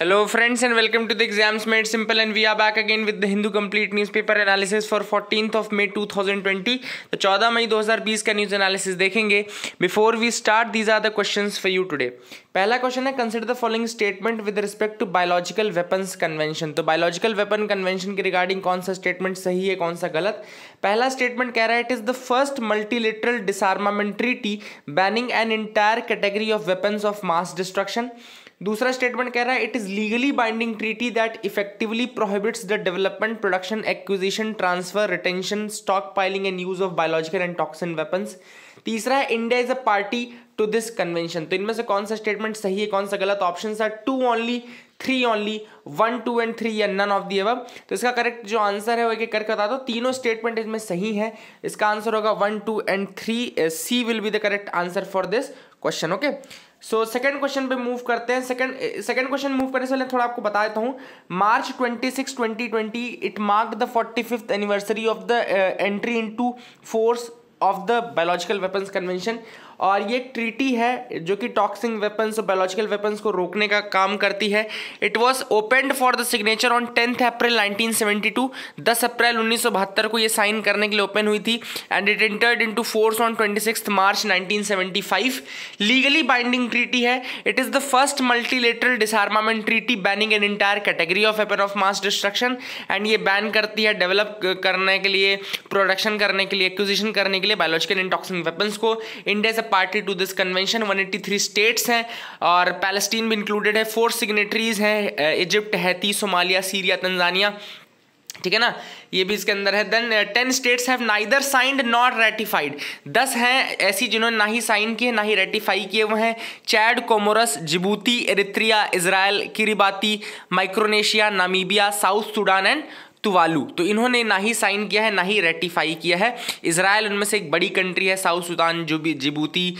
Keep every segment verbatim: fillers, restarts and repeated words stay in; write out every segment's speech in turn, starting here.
Hello friends and welcome to the Exams Made Simple, and we are back again with the Hindu Complete Newspaper Analysis for fourteenth of May twenty twenty. तो चौदह मई दो हज़ार बीस का news analysis देखेंगे. Before we start, these are the questions for you today. पहला question है, consider the following statement with respect to biological weapons convention. तो बायोलॉजिकल वेपन कन्वेंशन के रिगार्डिंग कौन सा स्टेटमेंट सही है, कौन सा गलत. पहला स्टेटमेंट कह रहा है, it is the first multilateral disarmament treaty banning an entire category of weapons of mass destruction. दूसरा स्टेटमेंट कह रहा है, it is legally binding treaty that effectively prohibits the development, production, acquisition, transfer, retention, stockpiling and use of biological and toxin weapons. तीसरा है, India is a party to this convention. तो इनमें से कौन सा स्टेटमेंट सही है, कौन सा गलत. Options are two only, three only, one, two and three, या नन ऑफ दी अबव. तो इसका करेक्ट जो आंसर है वो एक एक करके बता दो. तीनों स्टेटमेंट इसमें सही है. इसका आंसर होगा one, two and three. C will be the correct answer for this question. Okay, so second question पे मूव करते हैं. सेकंड सेकंड क्वेश्चन मूव करने से पहले थोड़ा आपको बता देता हूँ. March twenty six twenty twenty it mark the forty fifth anniversary of the entry into force of the biological weapons convention. और ये ट्रीटी है जो कि टॉक्सिक वेपन्स और बायोलॉजिकल वेपन्स को रोकने का काम करती है. It was opened for the signature on tenth April nineteen seventy two. दस अप्रैल उन्नीस सौ बहत्तर को ये साइन करने के लिए ओपन हुई थी. And it entered into force on twenty sixth March nineteen seventy five. Legally binding treaty है. It is the first multilateral disarmament treaty banning an entire category of weapon of mass destruction. And ये ban करती है develop करने के लिए, production करने के लिए, एक्विजिशन करने के लिए बायोलॉजिकल एंड टॉक्सिक वेपन्स को. इंडिया से party to this convention. One eighty three states हैं और पैलेस्टीन भी इंक्लूडेड है. फोर सिग्नेटरीज हैं, Egypt, Haiti, Somalia, Syria, Tanzania. ठीक है ना, ये भी इसके अंदर है. Then ten states have neither signed not ratified. दस हैं ऐसी जिन्होंने ना ही साइन किए ना ही रेटिफाई किए. वो हैं Chad, Comoros, Djibouti, Eritrea, Israel, Kiribati, Micronesia, Namibia, South Sudan and Tuvalu. तो इन्होंने ना ही साइन किया है ना ही रेटिफाई किया है. इजराइल उनमें से एक बड़ी कंट्री है. South Sudan, Djibouti,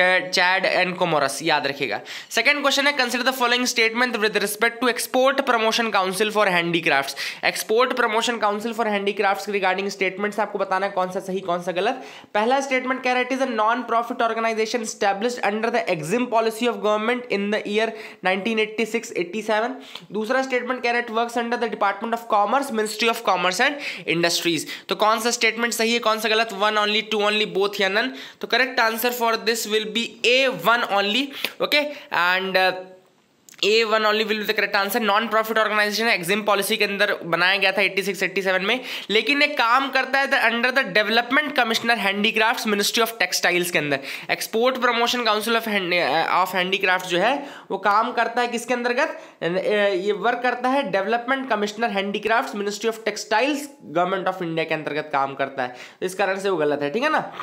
Chad and Comoros, याद रखिएगा. सेकंड क्वेश्चन है, consider the following statement with respect to export promotion council for handicrafts. Export promotion council for handicrafts regarding statements आपको बताना है कौन सा सही कौन सा गलत. पहला स्टेटमेंट कह रहा है, it is a non profit organisation established under the EXIM policy of government in the year nineteen eighty six eighty seven. दूसरा स्टेटमेंट कह रहा है, it works under the department of commerce, ministry of commerce and industries. तो कौन सा statement सही है, कौन सा गलत. One only, two only, both या नन. तो correct answer for this will be A one only. Okay, and A one only will be the correct answer. Non profit organisation EXIM policy के अंदर बनाया गया था एटी सिक्स एटी सेवन में, लेकिन ये काम करता है under the development commissioner handicrafts, ministry of textiles के अंदर. Export promotion council of of handicraft जो है वो काम करता है किसके अंतर्गत, ये वर्क करता है development commissioner handicrafts, ministry of textiles, government of India के अंतर्गत काम करता है. इस कारण से वो गलत है. ठीक है ना.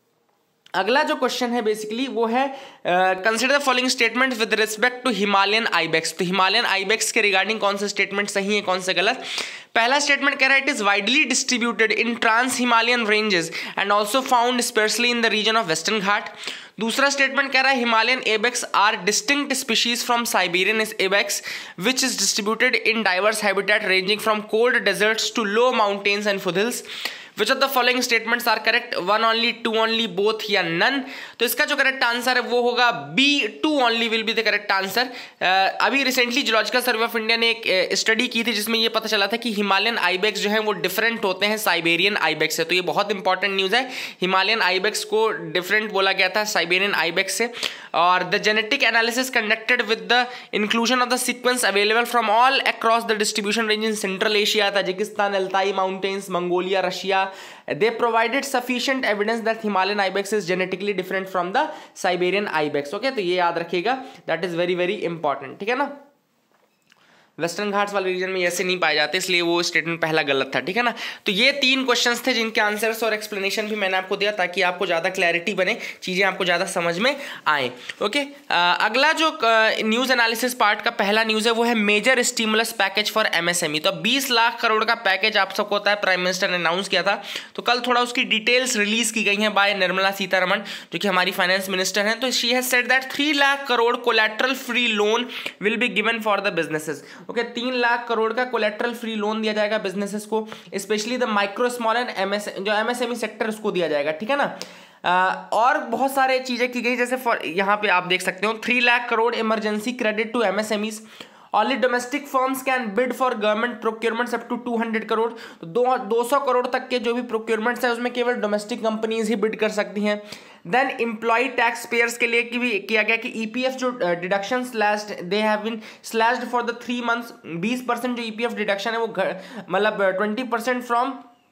अगला जो क्वेश्चन है बेसिकली वो है, consider the following statement with respect to Himalayan ibex. तो हिमालयन आइबेक्स के रिगार्डिंग कौन सा स्टेटमेंट सही है, कौन सा गलत. पहला स्टेटमेंट कह रहा है, it is widely distributed in trans Himalayan ranges and also found specially in the region of western Ghat. दूसरा स्टेटमेंट कह रहा है, Himalayan ibex are distinct species from Siberian ibex which is distributed in diverse habitat ranging from cold deserts to low mountains and foothills. Which of the following statements are correct? One only, two only, both या none. तो इसका जो correct answer है वो होगा B, two only will be the correct answer. अभी recently geological survey of India ने एक स्टडी uh, की थी जिसमें ये पता चला था कि हिमालयन आइबेक्स जो है वो डिफरेंट होते हैं साइबेरियन आइबेक्स से. तो ये बहुत इंपॉर्टेंट न्यूज़ है. हिमालयन आइबेक्स को डिफरेंट बोला गया था साइबेरियन आइबेक्स से. और the genetic analysis conducted with the inclusion of the sequence available from all across the distribution range in central Asia, Tajikistan, Altai mountains, Mongolia, Russia. They provided sufficient evidence that Himalayan ibex is genetically different from the Siberian ibex. Okay, तो ये याद रखिएगा. That is very very important. ठीक है ना. Western Ghats वाले reason में ऐसे नहीं पाए जाते, इसलिए वो स्टेटमेंट पहला गलत था. ठीक है ना. तो ये तीन क्वेश्चंस थे जिनके आंसर्स और एक्सप्लेनेशन भी मैंने आपको दिया ताकि आपको ज़्यादा क्लैरिटी बने, चीज़ें आपको ज़्यादा समझ में आए. ओके, अगला जो न्यूज़ एनालिसिस पार्ट का पहला न्यूज़ है वो है major stimulus package for MSME. तो बीस लाख करोड़ का पैकेज आप सबको होता है, प्राइम मिनिस्टर ने अनाउंस किया था. तो कल थोड़ा उसकी डिटेल्स रिलीज की गई हैं बाय निर्मला सीतारमण जो कि हमारी फाइनेंस मिनिस्टर हैं. तो she has said that three lakh crore collateral free loan will be given for the businesses. Okay, तीन लाख करोड़ का कोलेट्रल फ्री लोन दिया जाएगा बिजनेसेस को, specially the micro small and MS जो एमएसएमई सेक्टर उसको दिया जाएगा. ठीक है ना. आ, और बहुत सारे चीजें की गई, जैसे फॉर यहाँ पे आप देख सकते हो three lakh crore emergency credit to MSMEs only domestic firms can bid for government procurements up to two hundred crore, तो दो दो सौ करोड़ तक के जो भी प्रोक्योरमेंट्स है उसमें केवल डोमेस्टिक कंपनीज ही बिड कर सकती हैं। देन एम्प्लॉय टैक्स पेयर्स के लिए की भी किया गया कि ईपीएफ जो deduction slashed they have been slashed for the three months, बीस परसेंट जो ईपीएफ डिडक्शन है वो मतलब ट्वेंटी परसेंट फ्रॉम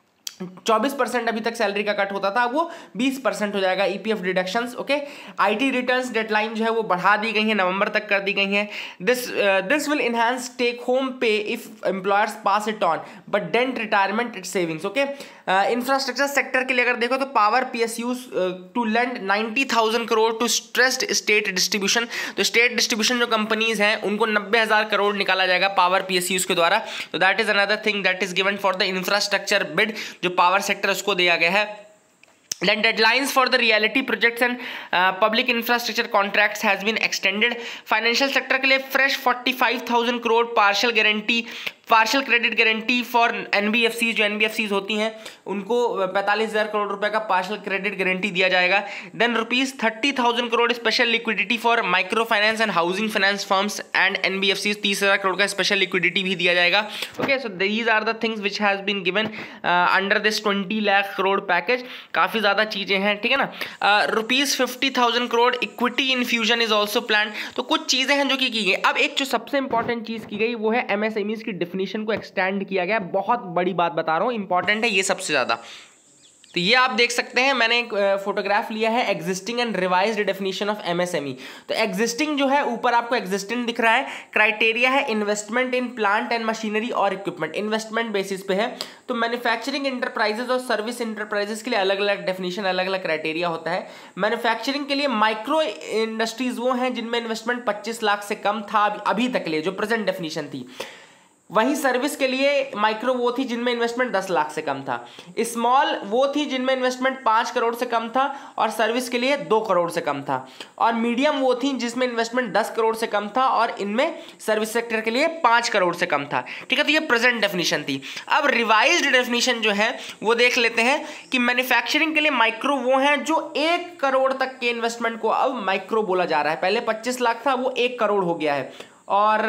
चौबीस परसेंट अभी तक सैलरी का कट होता था, वो बीस परसेंट हो जाएगा EPF deductions. Okay, IT returns deadline जो है वो बढ़ा दी गई है, नवंबर तक कर दी गई है। This this will enhance take home pay if employers pass it on but dent retirement it savings. Okay, infrastructure sector के लिए अगर देखो तो power PSUs to lend ninety thousand crore to stressed state distribution, तो स्टेट डिस्ट्रीब्यूशन जो companies हैं उनको नब्बे हजार करोड़ निकाला जाएगा पावर पीएसयूज के द्वारा। तो that is another thing that is given for the infrastructure bid, जो पावर सेक्टर उसको दिया गया है। Then deadlines for the reality projects and uh, public infrastructure contracts has been extended. Financial sector के लिए fresh forty-five thousand crore partial guarantee partial credit guarantee for NBFC, जो NBFCs होती हैं उनको पैंतालीस हजार करोड़ रुपए का पार्शियल क्रेडिट गारंटी दिया जाएगा। Then rupees thirty thousand crore special liquidity for micro finance and housing finance firms and NBFCs, तीस हजार करोड़ का स्पेशल लिक्विडिटी भी दिया जाएगा। Okay, so these are the things which has been given under this twenty lakh crore package. काफ़ी ज़्यादा चीज़ें हैं, ठीक है ना। Rupees fifty thousand crore equity infusion is also plan. तो कुछ चीज़ें हैं जो कि की गई। अब एक जो सबसे इंपॉर्टेंट चीज़ की गई वो है एमएसएमईज की डेफिनेशन को एक्सटेंड किया गया। बहुत बड़ी बात बता रहा हूं, इंपॉर्टेंट है ये सबसे ज्यादा। तो ये आप देख सकते हैं, मैंने एक फोटोग्राफ लिया है existing and revised definition of MSME. तो एग्जिस्टिंग जो है ऊपर आपको एग्जिस्टिंग दिख रहा है, क्राइटेरिया है investment in plant and machinery और इक्विपमेंट, इन्वेस्टमेंट बेसिस पे है। तो मैन्युफैक्चरिंग इंटरप्राइजेज और सर्विस इंटरप्राइजेज के लिए अलग अलग डेफिनेशन, अलग अलग क्राइटेरिया होता है। मैन्युफैक्चरिंग के लिए माइक्रो इंडस्ट्रीज वो हैं जिनमें इन्वेस्टमेंट पच्चीस लाख से कम था अभी तक लिए, जो प्रेजेंट डेफिनेशन थी। वहीं सर्विस के लिए माइक्रो वो थी जिनमें इन्वेस्टमेंट दस लाख से कम था। स्मॉल वो थी जिनमें इन्वेस्टमेंट पाँच करोड़ से कम था और सर्विस के लिए दो करोड़ से कम था। और मीडियम वो थी जिसमें इन्वेस्टमेंट दस करोड़ से कम था और इनमें सर्विस सेक्टर के लिए पाँच करोड़ से कम था, ठीक है। तो ये प्रेजेंट डेफिनेशन थी। अब रिवाइज्ड डेफिनेशन जो है वो देख लेते हैं कि मैन्युफैक्चरिंग के लिए माइक्रो वो हैं जो एक करोड़ तक के इन्वेस्टमेंट को अब माइक्रो बोला जा रहा है। पहले पच्चीस लाख था, वो एक करोड़ हो गया है। और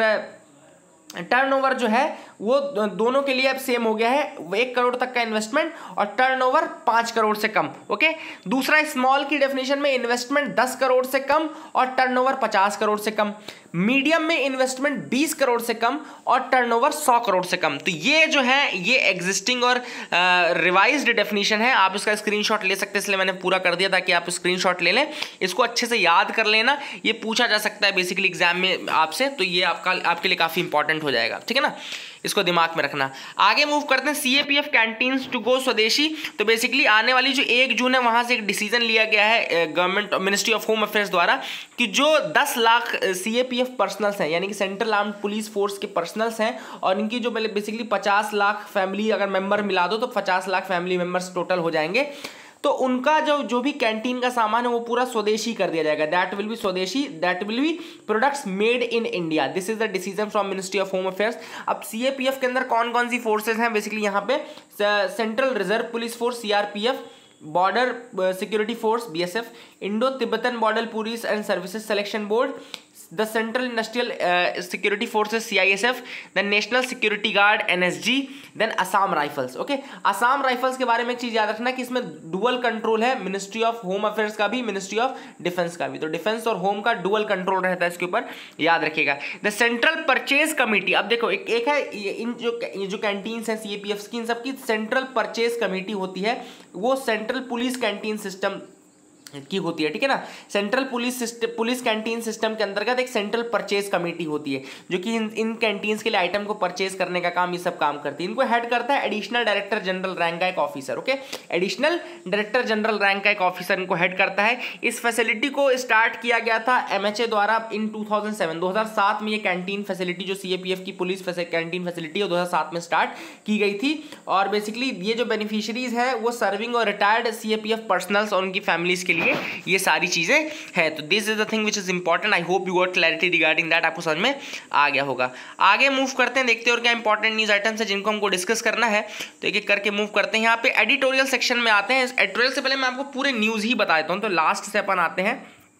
टर्नओवर जो है वो दोनों के लिए अब सेम हो गया है, एक करोड़ तक का इन्वेस्टमेंट और टर्नओवर पाँच करोड़ से कम। ओके, दूसरा स्मॉल की डेफिनेशन में इन्वेस्टमेंट दस करोड़ से कम और टर्नओवर पचास करोड़ से कम। मीडियम में इन्वेस्टमेंट बीस करोड़ से कम और टर्नओवर सौ करोड़ से कम। तो ये जो है ये एग्जिस्टिंग और रिवाइज्ड डेफिनेशन है। आप इसका स्क्रीनशॉट ले सकते हैं, इसलिए मैंने पूरा कर दिया ताकि आप स्क्रीनशॉट ले लें, इसको अच्छे से याद कर लेना। ये पूछा जा सकता है बेसिकली एग्जाम में आपसे, तो ये आपका आपके लिए काफ़ी इंपॉर्टेंट हो जाएगा, ठीक है ना। इसको दिमाग में रखना। आगे मूव करते हैं, सीएपीएफ कैंटीन्स टू गो स्वदेशी। तो बेसिकली आने वाली जो एक जून है वहां से एक डिसीजन लिया गया है government ministry of home affairs द्वारा कि जो दस लाख सीएपीएफ पर्सनल्स हैं, यानी कि सेंट्रल आर्म्ड पुलिस फोर्स के पर्सनल्स हैं और इनकी जो बेसिकली पचास लाख फैमिली अगर मेंबर मिला दो तो पचास लाख फैमिली मेंबर्स टोटल हो जाएंगे। तो उनका जो जो भी कैंटीन का सामान है वो पूरा स्वदेशी कर दिया जाएगा। That will be swadeshi, that will be products made in India. This is the decision from ministry of home affairs. अब सीएपीएफ के अंदर कौन कौन सी फोर्सेज हैं बेसिकली यहाँ पे, central reserve police force CRPF, border security force BSF, Indo Tibetan border police and services selection board, the central industrial security forces CISF, then national security guard NSG, then Assam rifles. Okay, Assam rifles के बारे में एक चीज याद रखना कि इसमें dual control है, मिनिस्ट्री ऑफ होम अफेयर्स का भी, मिनिस्ट्री ऑफ डिफेंस का भी। तो डिफेंस और होम का डुअल कंट्रोल रहता है इसके ऊपर, याद रखिएगा। द सेंट्रल परचेज कमेटी, अब देखो एक, एक है इन जो ये जो कैंटीन्स हैं सीएपीएफ की, इन सबकी सेंट्रल परचेज कमेटी होती है, वो सेंट्रल पुलिस कैंटीन सिस्टम की होती है, ठीक है ना। Central police system police canteen system के अंतर्गत एक सेंट्रल परचेज कमेटी होती है जो कि इन, इन कैंटीन्स के लिए आइटम को परचेज करने का काम ये सब काम करती है। इनको हेड करता है एडिशनल डायरेक्टर जनरल रैंक का एक officer. Okay, additional director general rank का एक ऑफिसर इनको हेड करता है। इस फैसिलिटी को स्टार्ट किया गया था एमएचए द्वारा इन टू थाउजेंड सेवन, दो हज़ार सात में ये कैंटीन फैसिलिटी जो सीएपीएफ की पुलिस कैंटीन फैसिलिटी है दो हज़ार सात में स्टार्ट की गई थी। और बेसिकली ये जो बेनिफिशियरीज है वो सर्विंग और रिटायर्ड सीएपीएफ पर्सनल्स और उनकी फैमिलीज के लिए ये सारी चीजें हैं। तो this is the thing which is important. I hope you got clarity regarding that, आपको समझ में आ गया होगा। आगे मूव करते हैं, देखते हैं और क्या इंपॉर्टेंट न्यूज आइटम्स है जिनको हमको डिस्कस करना है। तो एक एक करके मूव करते हैं। यहाँ पे एडिटोरियल सेक्शन में आते हैं। एडिटोरियल से पहले मैं आपको पूरे न्यूज ही बता देता हूँ, तो लास्ट से अपन आते हैं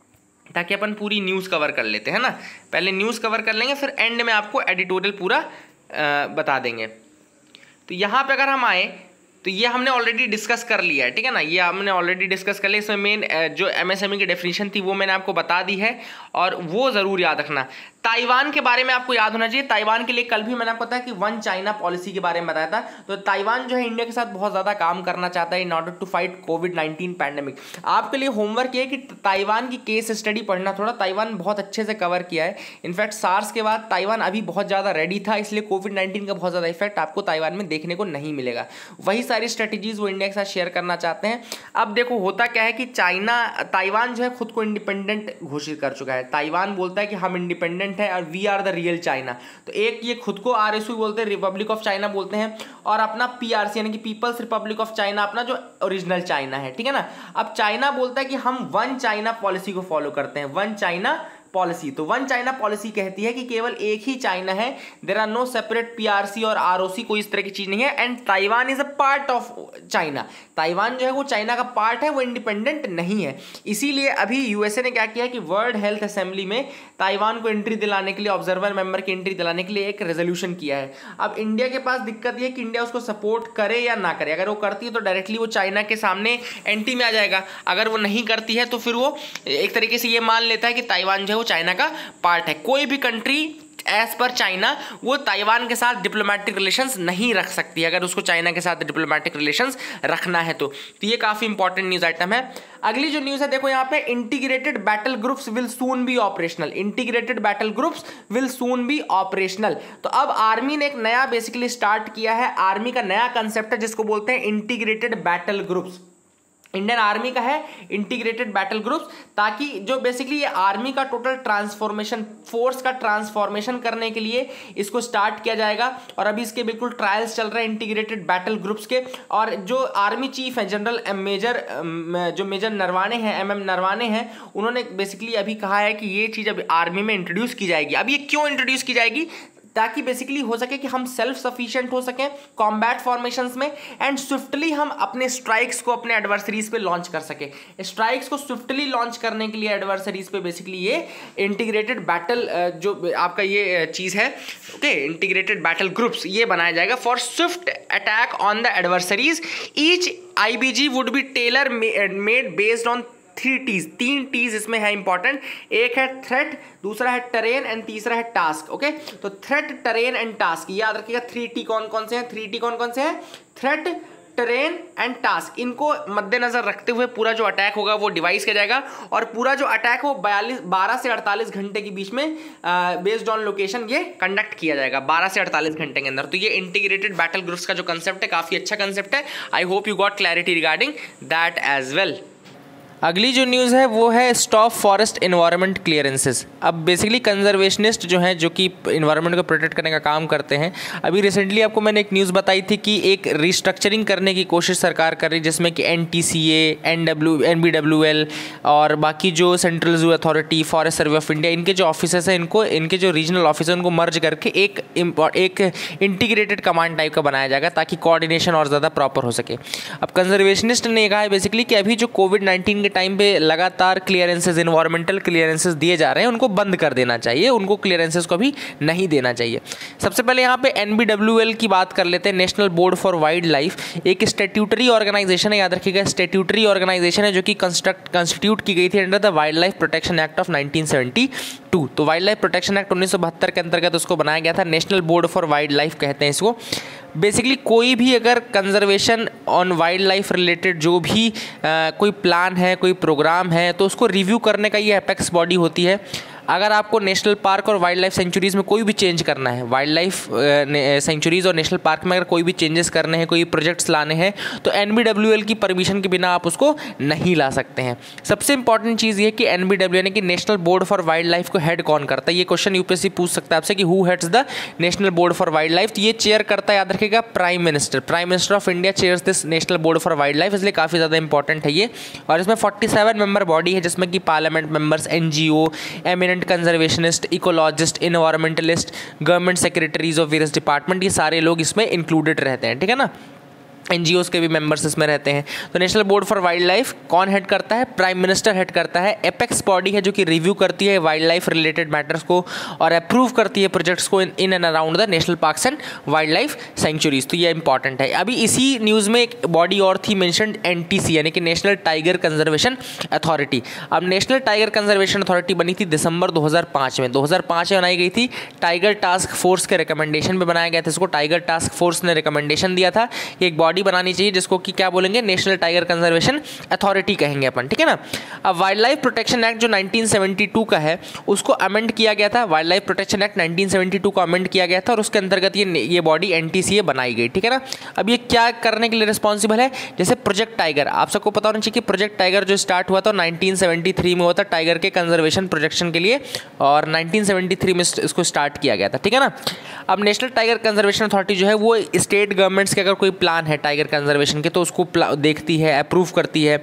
ताकि अपन पूरी न्यूज़ कवर कर लेते हैं ना। पहले न्यूज़ कवर कर लेंगे, फिर एंड में आपको एडिटोरियल पूरा आ, बता देंगे। तो यहाँ पे अगर हम आए तो ये हमने ऑलरेडी डिस्कस कर लिया है, ठीक है ना, ये हमने ऑलरेडी डिस्कस कर लिया। इसमें मेन जो एमएसएमई की डेफिनेशन थी वो मैंने आपको बता दी है, और वो ज़रूर याद रखना। ताइवान के बारे में आपको याद होना चाहिए। ताइवान के लिए कल भी मैंने आपको बताया कि वन चाइना पॉलिसी के बारे में बताया था। तो ताइवान जो है इंडिया के साथ बहुत ज़्यादा काम करना चाहता है in order to fight Covid nineteen pandemic. आपके लिए होमवर्क ये है कि ताइवान की केस स्टडी पढ़ना थोड़ा। ताइवान बहुत अच्छे से कवर किया है। इनफैक्ट सार्स के बाद ताइवान अभी बहुत ज़्यादा रेडी था, इसलिए कोविड नाइन्टीन का बहुत ज़्यादा इफेक्ट आपको ताइवान में देखने को नहीं मिलेगा। वही सारी स्ट्रेटेजीज वो इंडिया के साथ शेयर करना चाहते हैं। अब देखो होता क्या है कि चाइना ताइवान जो है खुद को इंडिपेंडेंट घोषित कर चुका है। ताइवान बोलता है कि हम इंडिपेंडेंट है और we are the real China. तो एक ये खुद को आरएसयू बोलते हैं, रिपब्लिक ऑफ चाइना बोलते हैं, और अपना पीआरसी यानी कि पीपल्स रिपब्लिक ऑफ चाइना अपना जो ओरिजिनल चाइना है, ठीक है ना। अब चाइना बोलता है कि हम वन चाइना पॉलिसी को फॉलो करते हैं, वन चाइना पॉलिसी। तो वन चाइना पॉलिसी कहती है कि केवल एक ही चाइना है, there are no separate PRC और आरओसी, कोई इस तरह की चीज नहीं है। And Taiwan is a part of China. Taiwan जो है वो चाइना का पार्ट है, वो इंडिपेंडेंट नहीं है। इसीलिए अभी यूएसए ने क्या किया कि वर्ल्ड हेल्थ असेंबली में ताइवान को एंट्री दिलाने के लिए, ऑब्जर्वर मेंबर की एंट्री दिलाने के लिए एक रेजोल्यूशन किया है। अब इंडिया के पास दिक्कत ये है कि इंडिया उसको सपोर्ट करे या ना करे। अगर वो करती है तो डायरेक्टली वो चाइना के सामने एंटी में आ जाएगा। अगर वो नहीं करती है तो फिर वो एक तरीके से ये मान लेता है कि ताइवान जो है वो चाइना का पार्ट है। कोई भी कंट्री एज पर चाइना वो ताइवान के साथ डिप्लोमेटिक रिलेशंस नहीं रख सकती अगर उसको चाइना के साथ डिप्लोमेटिक रिलेशंस रखना है तो। तो ये काफी इंपॉर्टेंट न्यूज आइटम है। अगली जो न्यूज है देखो यहाँ पे, integrated battle groups will soon be operational. Integrated battle groups will soon be operational. तो अब आर्मी ने एक नया बेसिकली स्टार्ट किया है। आर्मी का नया कंसेप्ट है जिसको बोलते हैं integrated battle groups. Indian army का है इंटीग्रेटेड बैटल ग्रुप्स, ताकि जो बेसिकली ये आर्मी का टोटल ट्रांसफॉर्मेशन, फोर्स का ट्रांसफॉर्मेशन करने के लिए इसको स्टार्ट किया जाएगा। और अभी इसके बिल्कुल ट्रायल्स चल रहे हैं इंटीग्रेटेड बैटल ग्रुप्स के। और जो आर्मी चीफ है जनरल मेजर जो मेजर नरवाने हैं, एम एम नरवाने हैं, उन्होंने बेसिकली अभी कहा है कि ये चीज़ अभी आर्मी में इंट्रोड्यूस की जाएगी। अब ये क्यों इंट्रोड्यूस की जाएगी? ताकि बेसिकली हो सके कि हम सेल्फ सफिशिएंट हो सकें कॉम्बैट फॉर्मेशंस में, एंड स्विफ्टली हम अपने स्ट्राइक्स को अपने एडवर्सरीज पे लॉन्च कर सके। स्ट्राइक्स को स्विफ्टली लॉन्च करने के लिए एडवर्सरीज पे बेसिकली ये इंटीग्रेटेड बैटल जो आपका ये चीज़ है, ओके, इंटीग्रेटेड बैटल ग्रुप्स ये बनाया जाएगा for swift attack on the adversaries. Each IBG would be tailor made based on three Ts. तीन टीज इसमें है इंपॉर्टेंट। एक है थ्रेट, दूसरा है टरेन एंड तीसरा है टास्क। ओके, तो थ्रेट, टरेन एंड टास्क याद रखिएगा। थ्री टी कौन कौन से हैं? थ्री टी कौन कौन से हैं? Threat, terrain and task. इनको मद्देनजर रखते हुए पूरा जो अटैक होगा वो डिवाइस किया जाएगा। और पूरा जो अटैक वो बयालीस बारह से अड़तालीस घंटे के बीच में बेस्ड ऑन लोकेशन ये कंडक्ट किया जाएगा, बारह से अड़तालीस घंटे के अंदर। तो ये इंटीग्रेटेड बैटल ग्रुप्स का जो कंसेप्ट है काफी अच्छा कंसेप्ट है। I hope you got clarity regarding that as well. अगली जो न्यूज़ है वो है स्टॉप फॉरेस्ट इन्वायरमेंट क्लियरेंसेस। अब बेसिकली कंजर्वेशनिस्ट जो हैं जो कि इन्वायरमेंट को प्रोटेक्ट करने का काम करते हैं, अभी रिसेंटली आपको मैंने एक न्यूज़ बताई थी कि एक रिस्ट्रक्चरिंग करने की कोशिश सरकार कर रही है, जिसमें कि N T C A, N W N B W L और बाकी जो central zoo authority, forest survey of India, इनके जो ऑफिसर्स हैं इनको, इनके जो रीजनल ऑफिसर उनको मर्ज करके एक एक इंटीग्रेटेड कमांड टाइप का बनाया जाएगा ताकि कोऑर्डिनेशन और ज़्यादा प्रॉपर हो सके। अब कंजर्वेशनिस्ट ने कहा है बेसिकली कि अभी जो कोविड नाइन्टीन टाइम पे लगातार क्लियरेंसेस, इन्वायरमेंटल क्लियरेंसेस दिए जा रहे हैं, उनको बंद कर देना चाहिए, उनको क्लियरेंसेस को भी नहीं देना चाहिए। सबसे पहले यहाँ पे एन बी डब्ल्यू एल की बात कर लेते हैं, national board for wildlife. एक स्टैट्यूटरी ऑर्गेनाइजेशन है, याद रखिएगा, स्टैट्यूटरी ऑर्गेनाइजेशन है जो कि कंस्ट्रक्ट कंस्टिट्यूट की गई थी under the wildlife protection act of nineteen seventy two. तो वाइल्ड लाइफ प्रोटेक्शन एक्ट उन्नीस सौ बहत्तर के अंतर्गत उसको बनाया गया था। National board for wildlife कहते हैं इसको। बेसिकली कोई भी अगर conservation on wildlife related जो भी आ, कोई प्लान है, कोई प्रोग्राम है, तो उसको रिव्यू करने का ये एपेक्स बॉडी होती है। अगर आपको नेशनल पार्क और वाइल्ड लाइफ सेंचुरीज़ में कोई भी चेंज करना है, वाइल्ड लाइफ सेंचुरीज़ और नेशनल पार्क में अगर कोई भी चेंजेस करने हैं, कोई प्रोजेक्ट्स लाने हैं, तो एन बी डब्ल्यू एल की परमिशन के बिना आप उसको नहीं ला सकते हैं। सबसे इंपॉर्टेंट चीज़ ये कि एन बी डब्ल्यू एल यानी कि national board for wildlife को हेड कौन करता है? ये क्वेश्चन यूपीएससी पूछ सकता है आपसे कि who heads the national board for wildlife. तो ये चेयर करता है, याद रखिएगा, prime minister. Prime minister of India chairs this national board for wildlife, इसलिए काफ़ी ज़्यादा इंपॉर्टेंट है ये। और इसमें फोर्टी सेवन मेंबर बॉडी है, जिसमें कि parliament members, N G O, eminent conservationist, ecologist, environmentalist, government secretaries of various department, ये सारे लोग इसमें इंक्लूडेड रहते हैं, ठीक है ना। एनजीओस के भी मेंबर्स इसमें रहते हैं। तो national board for wildlife कौन हेड करता है? प्राइम मिनिस्टर हेड करता है। एपेक्स बॉडी है जो कि रिव्यू करती है वाइल्ड लाइफ रिलेटेड मैटर्स को और अप्रूव करती है प्रोजेक्ट्स को in and around the national parks and wildlife sanctuaries. तो ये इंपॉर्टेंट है। अभी इसी न्यूज़ में एक बॉडी और थी मेंशन्ड, एनटीसी यानी कि नेशनल टाइगर कंजर्वेशन अथॉरिटी। अब नेशनल टाइगर कंजर्वेशन अथॉरिटी बनी थी दिसंबर दो हज़ार पाँच में दो हज़ार पाँच में बनाई गई थी। टाइगर टास्क फोर्स के रिकमेंडेशन पे बनाया गया था इसको। टाइगर टास्क फोर्स ने रिकमेंडेशन दिया था कि एक बॉडी बनानी चाहिए जिसको कि क्या बोलेंगे, नेशनल टाइगर कंजर्वेशन अथॉरिटी कहेंगे अपन, ठीक है ना। अब वाइल्ड लाइफ प्रोटेक्शन एक्ट जो नाइनटीन सेवेंटी टू का है उसको अमेंड किया गया था। Wildlife protection act nineteen seventy two को अमेंड किया गया था और उसके अंतर्गत ये ये बॉडी एनटीसीए बनाई गई, ठीक है ना। अब ये क्या करने के लिए रिस्पॉन्सिबल है? जैसे प्रोजेक्ट टाइगर, आप सबको पता होना चाहिए कि प्रोजेक्ट टाइगर जो स्टार्ट हुआ था नाइनटीन सेवेंटी थ्री में हुआ था टाइगर के कंजर्वेशन प्रोटेक्शन के लिए और नाइनटीन सेवेंटी थ्री में इसको स्टार्ट किया गया था, ठीक है ना। अब नेशनल टाइगर कंजर्वेशन अथॉरिटी जो है वो स्टेट गवर्नमेंट्स के अगर कोई प्लान है टाइगर कंजर्वेशन के तो उसको देखती है, अप्रूव करती है।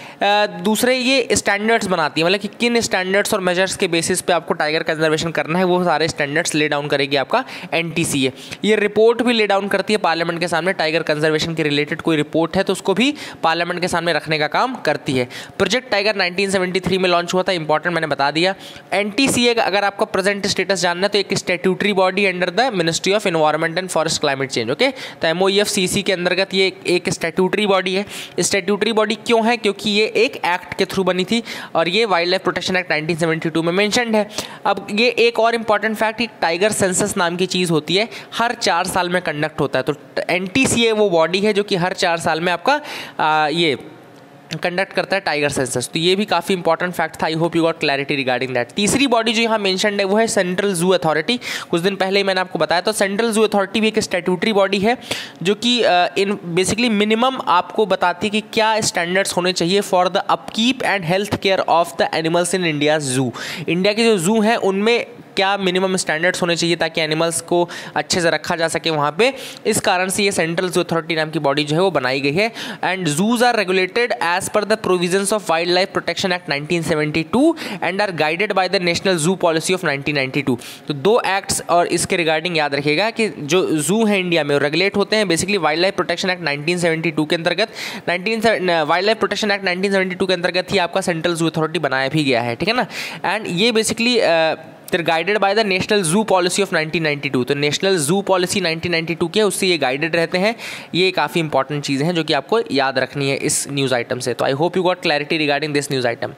दूसरे ये स्टैंडर्ड्स बनाती है, मतलब कि किन स्टैंडर्ड्स और मेजर्स के बेसिस पे आपको टाइगर कंजर्वेशन करना है वो सारे स्टैंडर्ड्स ले डाउन करेगी आपका एनटीसीए। ये रिपोर्ट भी ले डाउन करती है पार्लियामेंट के सामने। टाइगर कंजर्वेशन के रिलेटेड कोई रिपोर्ट है तो उसको भी पार्लियामेंट के सामने रखने का काम करती है। Project tiger nineteen seventy three में लॉन्च हुआ था, इंपॉर्टेंट मैंने बता दिया। एनटीसीए का अगर आपको प्रेजेंट स्टेटस जानना है तो एक statutory body under the ministry of environment and forest climate change, okay. तो एमओईएफसीसी के अंतर्गत ये एक स्टैट्यूटरी बॉडी है। स्टैट्यूटरी बॉडी क्यों है? क्योंकि ये एक एक्ट के थ्रू बनी थी और ये wildlife protection act nineteen seventy two में मेंशन्ड है। अब ये एक और इंपॉर्टेंट फैक्ट, एक टाइगर सेंसस नाम की चीज़ होती है, हर चार साल में कंडक्ट होता है। तो एनटीसीए वो बॉडी है जो कि हर चार साल में आपका आ, ये कंडक्ट करता है टाइगर सेंसस। तो ये भी काफ़ी इंपॉर्टेंट फैक्ट था। I hope you got clarity regarding that. तीसरी बॉडी जो यहाँ मेंशन्ड है वो है सेंट्रल जू अथॉरिटी। कुछ दिन पहले ही मैंने आपको बताया। तो सेंट्रल जू अथॉरिटी भी एक स्टैट्यूटरी बॉडी है जो कि इन बेसिकली मिनिमम आपको बताती है कि क्या स्टैंडर्ड्स होने चाहिए for the upkeep and health care of the animals in India zoo. India के जो जू हैं उनमें क्या मिनिमम स्टैंडर्ड्स होने चाहिए ताकि एनिमल्स को अच्छे से रखा जा सके वहाँ पे। इस कारण से ये सेंट्रल जू अथॉरिटी नाम की बॉडी जो है वो बनाई गई है। And zoos are regulated as per the provisions of wildlife protection act nineteen seventy two and are guided by the national zoo policy of nineteen ninety two. तो दो एक्ट्स और इसके रिगार्डिंग याद रखिएगा कि जो जू है इंडिया में वो रेगुलेट होते हैं basically wildlife protection act nineteen seventy two के अंतर्गत। Nineteen wildlife protection act nineteen seventy two के अंतर्गत ही आपका सेंट्रल जू अथॉरिटी बनाया भी गया है, ठीक है ना। एंड ये basically they're guided by the national zoo policy of nineteen ninety two. तो national zoo policy nineteen ninety two की है, उससे ये गाइडेड रहते हैं। ये काफ़ी इंपॉर्टेंट चीज़ें हैं जो कि आपको याद रखनी है इस न्यूज़ आइटम से। तो I hope you got clarity regarding this news item.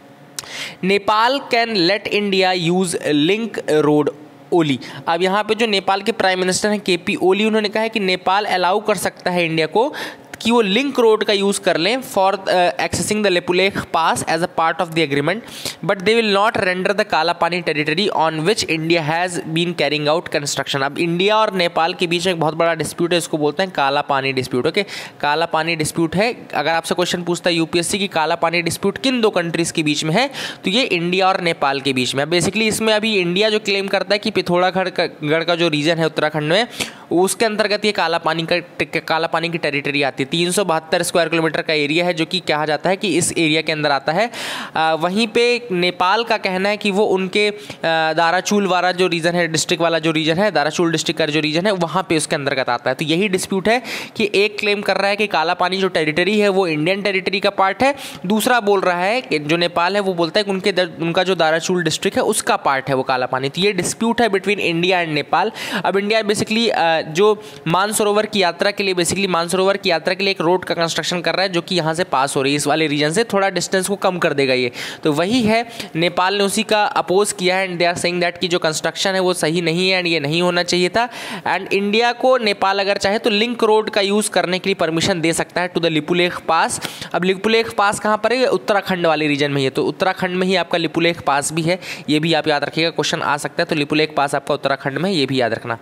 Nepal can let India use link road Oli. अब यहाँ पे जो नेपाल के प्राइम मिनिस्टर हैं के पी ओली, उन्होंने कहा है कि नेपाल अलाउ कर सकता है इंडिया को कि वो लिंक रोड का यूज़ कर लें for accessing the Lipulekh pass as a part of the agreement, but they will not render the Kalapani territory on which India has been carrying out construction. अब इंडिया और नेपाल के बीच में एक बहुत बड़ा डिस्प्यूट है, इसको बोलते हैं काला पानी डिस्प्यूट, ओके। काला पानी डिस्प्यूट है। अगर आपसे क्वेश्चन पूछता है यूपीएससी की काला पानी डिस्प्यूट किन दो कंट्रीज़ के बीच में है, तो ये इंडिया और नेपाल के बीच में है। बेसिकली इसमें अभी इंडिया जो क्लेम करता है कि पिथौरागढ़ का गढ़ का जो रीजन है उत्तराखंड में, उसके अंतर्गत ये काला पानी का काला पानी की टेरिटरी आती है। तीन सौ बहत्तर स्क्वायर किलोमीटर का एरिया है जो कि कहा जाता है कि इस एरिया के अंदर आता है। आ, वहीं पे नेपाल का कहना है कि वो उनके दाराचूल वाला जो रीजन है, डिस्ट्रिक्ट वाला जो रीजन है, दाराचूल डिस्ट्रिक्ट का जो रीजन है, वहाँ पे उसके अंतर्गत आता है। तो यही डिस्प्यूट है कि एक क्लेम कर रहा है कि काला पानी जो टेरिटरी है वो इंडियन टेरिटरी का पार्ट है, दूसरा बोल रहा है कि जो नेपाल है वो बोलता है कि उनके उनका जो दाराचूल डिस्ट्रिक्ट है उसका पार्ट है वो काला पानी। तो ये डिस्प्यूट है बिटवीन इंडिया एंड नेपाल। अब इंडिया बेसिकली जो मानसरोवर की यात्रा के लिए बेसिकली मानसरोवर की यात्रा के लिए एक रोड का कंस्ट्रक्शन कर रहा है जो कि यहाँ से पास हो रही है, इस वाले रीजन से थोड़ा डिस्टेंस को कम कर देगा ये। तो वही है, नेपाल ने उसी का अपोज किया है and they are saying that कि जो कंस्ट्रक्शन है वो सही नहीं है एंड ये नहीं होना चाहिए था। एंड इंडिया को नेपाल अगर चाहे तो लिंक रोड का यूज़ करने के लिए परमिशन दे सकता है टू द लिपुलेख पास। अब लिपुलेख पास कहाँ पर है? उत्तराखंड वाले रीजन में ही है। तो उत्तराखंड में ही आपका लिपुलेख पास भी है, ये भी आप याद रखिएगा, क्वेश्चन आ सकता है। तो लिपुलेख पास आपका उत्तराखंड में, ये भी याद रखना।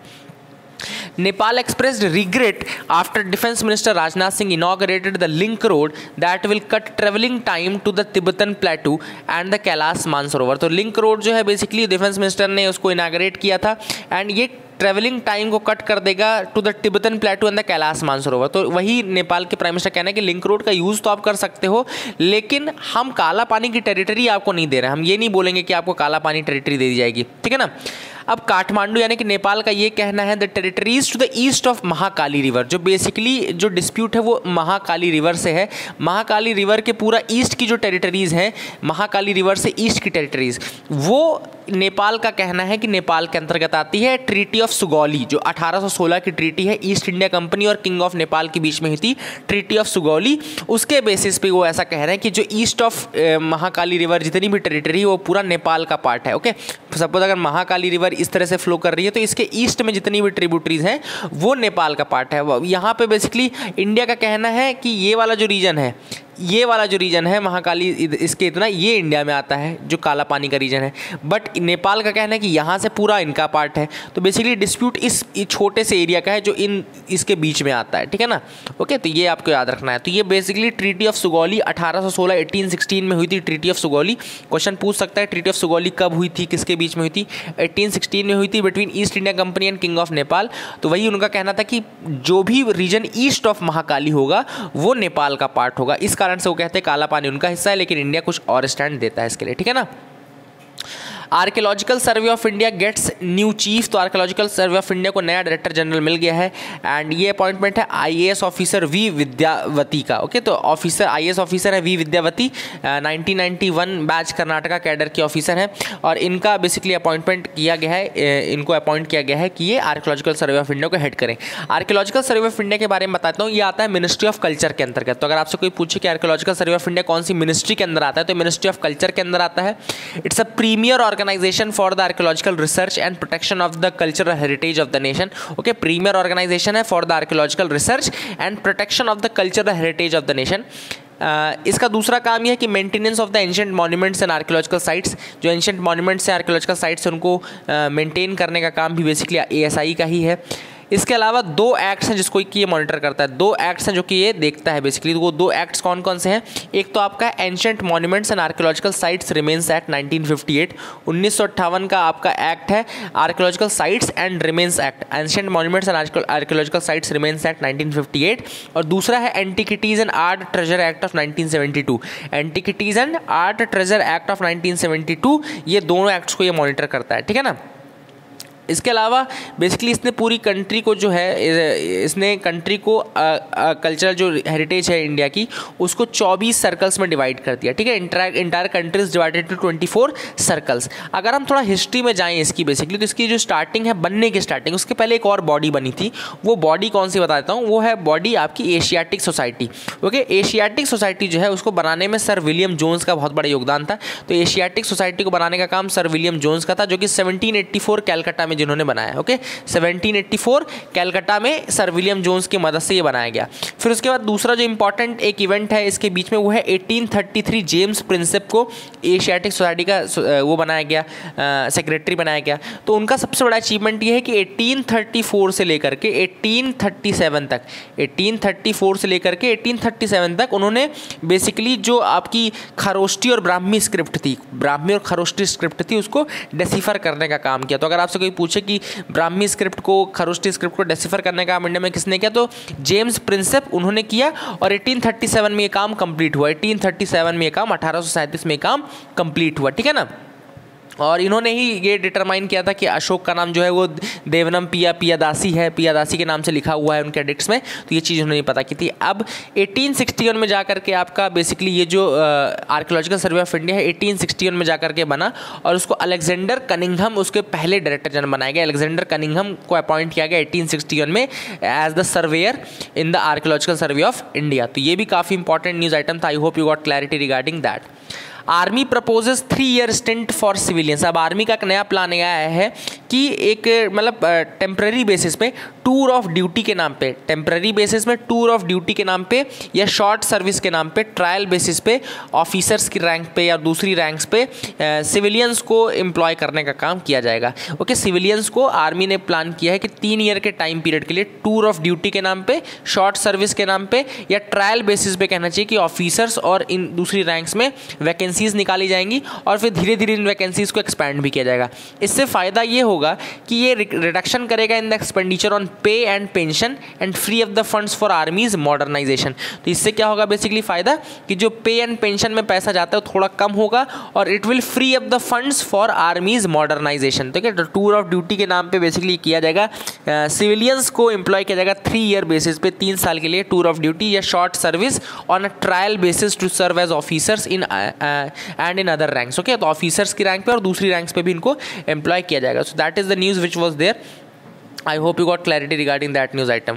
Nepal expressed regret after Defense Minister Rajnath Singh inaugurated the link road that will cut travelling time to the Tibetan Plateau and the Kailash Mansarovar। तो लिंक रोड जो है बेसिकली डिफेंस मिनिस्टर ने उसको इनाग्रेट किया था and ये travelling time को cut कर देगा to the Tibetan plateau and the Kailash Mansarovar. तो वही नेपाल के प्राइम मिनिस्टर कहना है कि लिंक रोड का यूज़ तो आप कर सकते हो, लेकिन हम काला पानी की टेरिटरी आपको नहीं दे रहे हैं। हम ये नहीं बोलेंगे कि आपको काला पानी टेरिटरी दे दी जाएगी, ठीक है ना। अब काठमांडू यानी कि नेपाल का ये कहना है the territories to the east of Mahakali river, जो बेसिकली जो डिस्प्यूट है वो महाकाली रिवर से है। महाकाली रिवर के पूरा ईस्ट की जो टेरिटरीज हैं, महाकाली रिवर से ईस्ट की टेरिटरीज, वो नेपाल का कहना है कि नेपाल के अंतर्गत आती है। ट्रीटी ऑफ सुगौली जो अठारह सौ सोलह की ट्रीटी है, ईस्ट इंडिया कंपनी और किंग ऑफ नेपाल के बीच में हुई थी, ट्रीटी ऑफ सुगौली, उसके बेसिस पे वो ऐसा कह रहे हैं कि जो ईस्ट ऑफ महाकाली रिवर जितनी भी टेरिटरी है वो पूरा नेपाल का पार्ट है। ओके, सपोज अगर महाकाली रिवर इस तरह से फ्लो कर रही है तो इसके ईस्ट में जितनी भी ट्रिब्यूटरीज हैं वो नेपाल का पार्ट है। यहाँ पे बेसिकली इंडिया का कहना है कि ये वाला जो रीजन है, ये वाला जो रीजन है महाकाली इसके इतना, ये इंडिया में आता है जो काला पानी का रीजन है, बट नेपाल का कहना है कि यहाँ से पूरा इनका पार्ट है। तो बेसिकली डिस्प्यूट इस छोटे से एरिया का है जो इन इसके बीच में आता है, ठीक है ना। ओके, तो ये आपको याद रखना है। तो ये बेसिकली ट्रीटी ऑफ सुगौली अठारह सौ सोलह अठारह सौ सोलह में हुई थी, ट्रीटी ऑफ सुगौली। क्वेश्चन पूछ सकता है ट्रीटी ऑफ सुगौली कब हुई थी, किसके बीच में हुई थी? अठारह सौ सोलह में हुई थी, between East India company and king of Nepal. तो वही उनका कहना था कि जो भी रीजन ईस्ट ऑफ महाकाली होगा वो नेपाल का पार्ट होगा। इस कारण से वो कहते हैं काला पानी उनका हिस्सा है, लेकिन इंडिया कुछ और स्टैंड देता है इसके लिए, ठीक है ना। Archaeological survey of India gets new chief, तो आर्कियोलॉजिकल सर्वे ऑफ इंडिया को नया डायरेक्टर जनरल मिल गया है एंड ये अपॉइंटमेंट है आईएएस ऑफिसर वी विद्यावती का। ओके, तो ऑफिसर आईएएस ऑफिसर है V Vidyavati, nineteen ninety one batch Karnataka cadre के ऑफिसर हैं और इनका बेसिकली अपॉइंटमेंट किया गया है, इनको अपॉइंट किया गया है कि ये आर्कियोलॉजिकल सर्वे ऑफ इंडिया को हेड करें। आर्कियोलॉजिकल सर्वे ऑफ इंडिया के बारे में बताता हूँ, ये आता है मिनिस्ट्री ऑफ कल्चर के अंतर्गत। तो अगर आपसे कोई पूछे कि आर्कियोलॉजिकल सर्वे ऑफ इंडिया कौन सी मिनिस्ट्री के अंदर आता है, तो मिनिस्ट्री ऑफ कल्चर के अंदर आता है। It's a premier organisation for the archaeological research and protection of the cultural heritage of the nation. Okay, premier organisation है for the archaeological research and protection of the cultural heritage of the nation. Uh, इसका दूसरा काम यह है कि maintenance of the ancient monuments and archaeological sites, जो ancient monuments हैं archaeological sites उनको मेंटेन uh, करने का काम भी बेसिकली एएसआई का ही है। इसके अलावा दो एक्ट्स हैं जिसको कि ये मॉनिटर करता है, दो एक्ट्स हैं जो कि ये देखता है बेसिकली। तो वो दो एक्ट्स कौन कौन से हैं? एक तो आपका ancient monuments and archaeological sites remains act nineteen fifty eight, उन्नीस सौ अट्ठावन का आपका एक्ट है archaeological sites and remains act, ancient monuments and archaeological sites remains act nineteen fifty eight. और दूसरा है antiquities and art treasure act of nineteen seventy two, antiquities and art treasure act of nineteen seventy two, ये दोनों acts को ये monitor करता है, ठीक है ना। इसके अलावा बेसिकली इसने पूरी कंट्री को जो है, इसने कंट्री को कल्चरल जो हेरिटेज है इंडिया की उसको चौबीस सर्कल्स में डिवाइड कर दिया, ठीक है। Entire entire countries divided to twenty four circles. अगर हम थोड़ा हिस्ट्री में जाएं इसकी बेसिकली, तो इसकी जो स्टार्टिंग है बनने की स्टार्टिंग, उसके पहले एक और बॉडी बनी थी। वो बॉडी कौन सी बता देता हूँ, वो है बॉडी आपकी Asiatic society. Okay, Asiatic society जो है उसको बनाने में सर विलियम जोन्स का बहुत बड़ा योगदान था। तो एशियाटिक सोसाइटी को बनाने का काम सर विलियम जोन्स का था, जो कि सेवनटीन एट्टी फोर कैलकाटा जिन्होंने बनाया। Okay, seventeen eighty four Calcutta में सर विलियम जोन्स की मदद से ये बनाया गया। फिर उसके बाद दूसरा जो इंपॉर्टेंट एक इवेंट है इसके बीच में, वो है eighteen thirty three James Prinsep को एशियाटिक सोसाइटी का वो बनाया गया, सेक्रेटरी बनाया गया। तो उनका सबसे बड़ा अचीवमेंट ये है कि एटीन थर्टी फोर से लेकर के एटीन थर्टी सेवन तक एटीन थर्टी फोर से लेकर के एटीन थर्टी सेवन तक उन्होंने बेसिकली जो आपकी खरोष्टी और ब्राह्मी स्क्रिप्ट थी, ब्राह्मी और खरोष्टी स्क्रिप्ट थी, उसको डेसिफर करने का काम किया। तो अगर आपसे कोई पूछे कि ब्राह्मी स्क्रिप्ट को, खरोष्टी स्क्रिप्ट को डेसिफर करने का काम इंडिया में किसने किया, तो जेम्स प्रिंसेप उन्होंने किया और एटीन थर्टी सेवन में ये काम कंप्लीट हुआ। एटीन थर्टी सेवन में ये काम, अठारह सौ सैंतीस में काम कंप्लीट हुआ, ठीक है ना। और इन्होंने ही ये डिटरमाइन किया था कि अशोक का नाम जो है वो देवनम पिया पियादासी है, पियादासी के नाम से लिखा हुआ है उनके एडिक्ट्स में। तो ये चीज़ उन्होंने पता की थी। अब एटीन सिक्सटी वन में जाकर के आपका बेसिकली ये जो आर्कियोलॉजिकल सर्वे ऑफ इंडिया है एटीन सिक्सटी वन में जाकर के बना और उसको अलेक्जेंडर कनिंघम उसके पहले डायरेक्टर जनरल बनाया गया। अलेक्जेंडर कनिंघम को अपॉइंट किया गया एटीन सिक्सटी वन में as the surveyor in the archaeological survey of India. तो ये भी काफ़ी इंपॉर्टेंट न्यूज़ आइटम था। I hope you got clarity regarding that. Army proposes three year stint for civilians. अब आर्मी का एक नया प्लान आया है कि एक मतलब टेम्प्रेरी बेसिस पे टूर ऑफ ड्यूटी के नाम पे, टेम्प्रेरी बेसिस में टूर ऑफ ड्यूटी के नाम पे या शॉर्ट सर्विस के नाम पे, ट्रायल बेसिस पे ऑफिसर्स की रैंक पे या दूसरी रैंक्स पे सिविलियंस को एम्प्लॉय करने का काम किया जाएगा। ओके, सिविलियंस को आर्मी ने प्लान किया है कि तीन ईयर के टाइम पीरियड के लिए टूर ऑफ ड्यूटी के नाम पे, शॉर्ट सर्विस के नाम पे या ट्रायल बेसिस पे कहना चाहिए कि ऑफिसर्स और इन दूसरी रैंक्स में वैकेंसीज निकाली जाएंगी और फिर धीरे धीरे इन वैकेंसीज को एक्सपैंड भी किया जाएगा। इससे फ़ायदा ये होगा होगा कि ये रिडक्शन करेगा in the expenditure on pay and pension and free up the funds for army's modernisation. तो इससे क्या होगा बेसिकली फ़ायदा कि जो पे एंड पेंशन में पैसा जाता है वो थोड़ा कम होगा और it will free up the funds for army's modernisation. तो क्या टूर ऑफ ड्यूटी के नाम पे बेसिकली किया जाएगा, सिविलियंस uh, को एम्प्लॉय किया जाएगा थ्री ईयर बेसिस पे, तीन साल के लिए टूर ऑफ ड्यूटी या short service on a trial basis to serve as officers in and in other ranks. Okay, तो ऑफिसर्स की रैंक पे और दूसरी रैंक्स पे भी इनको एम्प्लॉय किया जाएगा। So that is the news which was there. I hope you got clarity regarding that news item.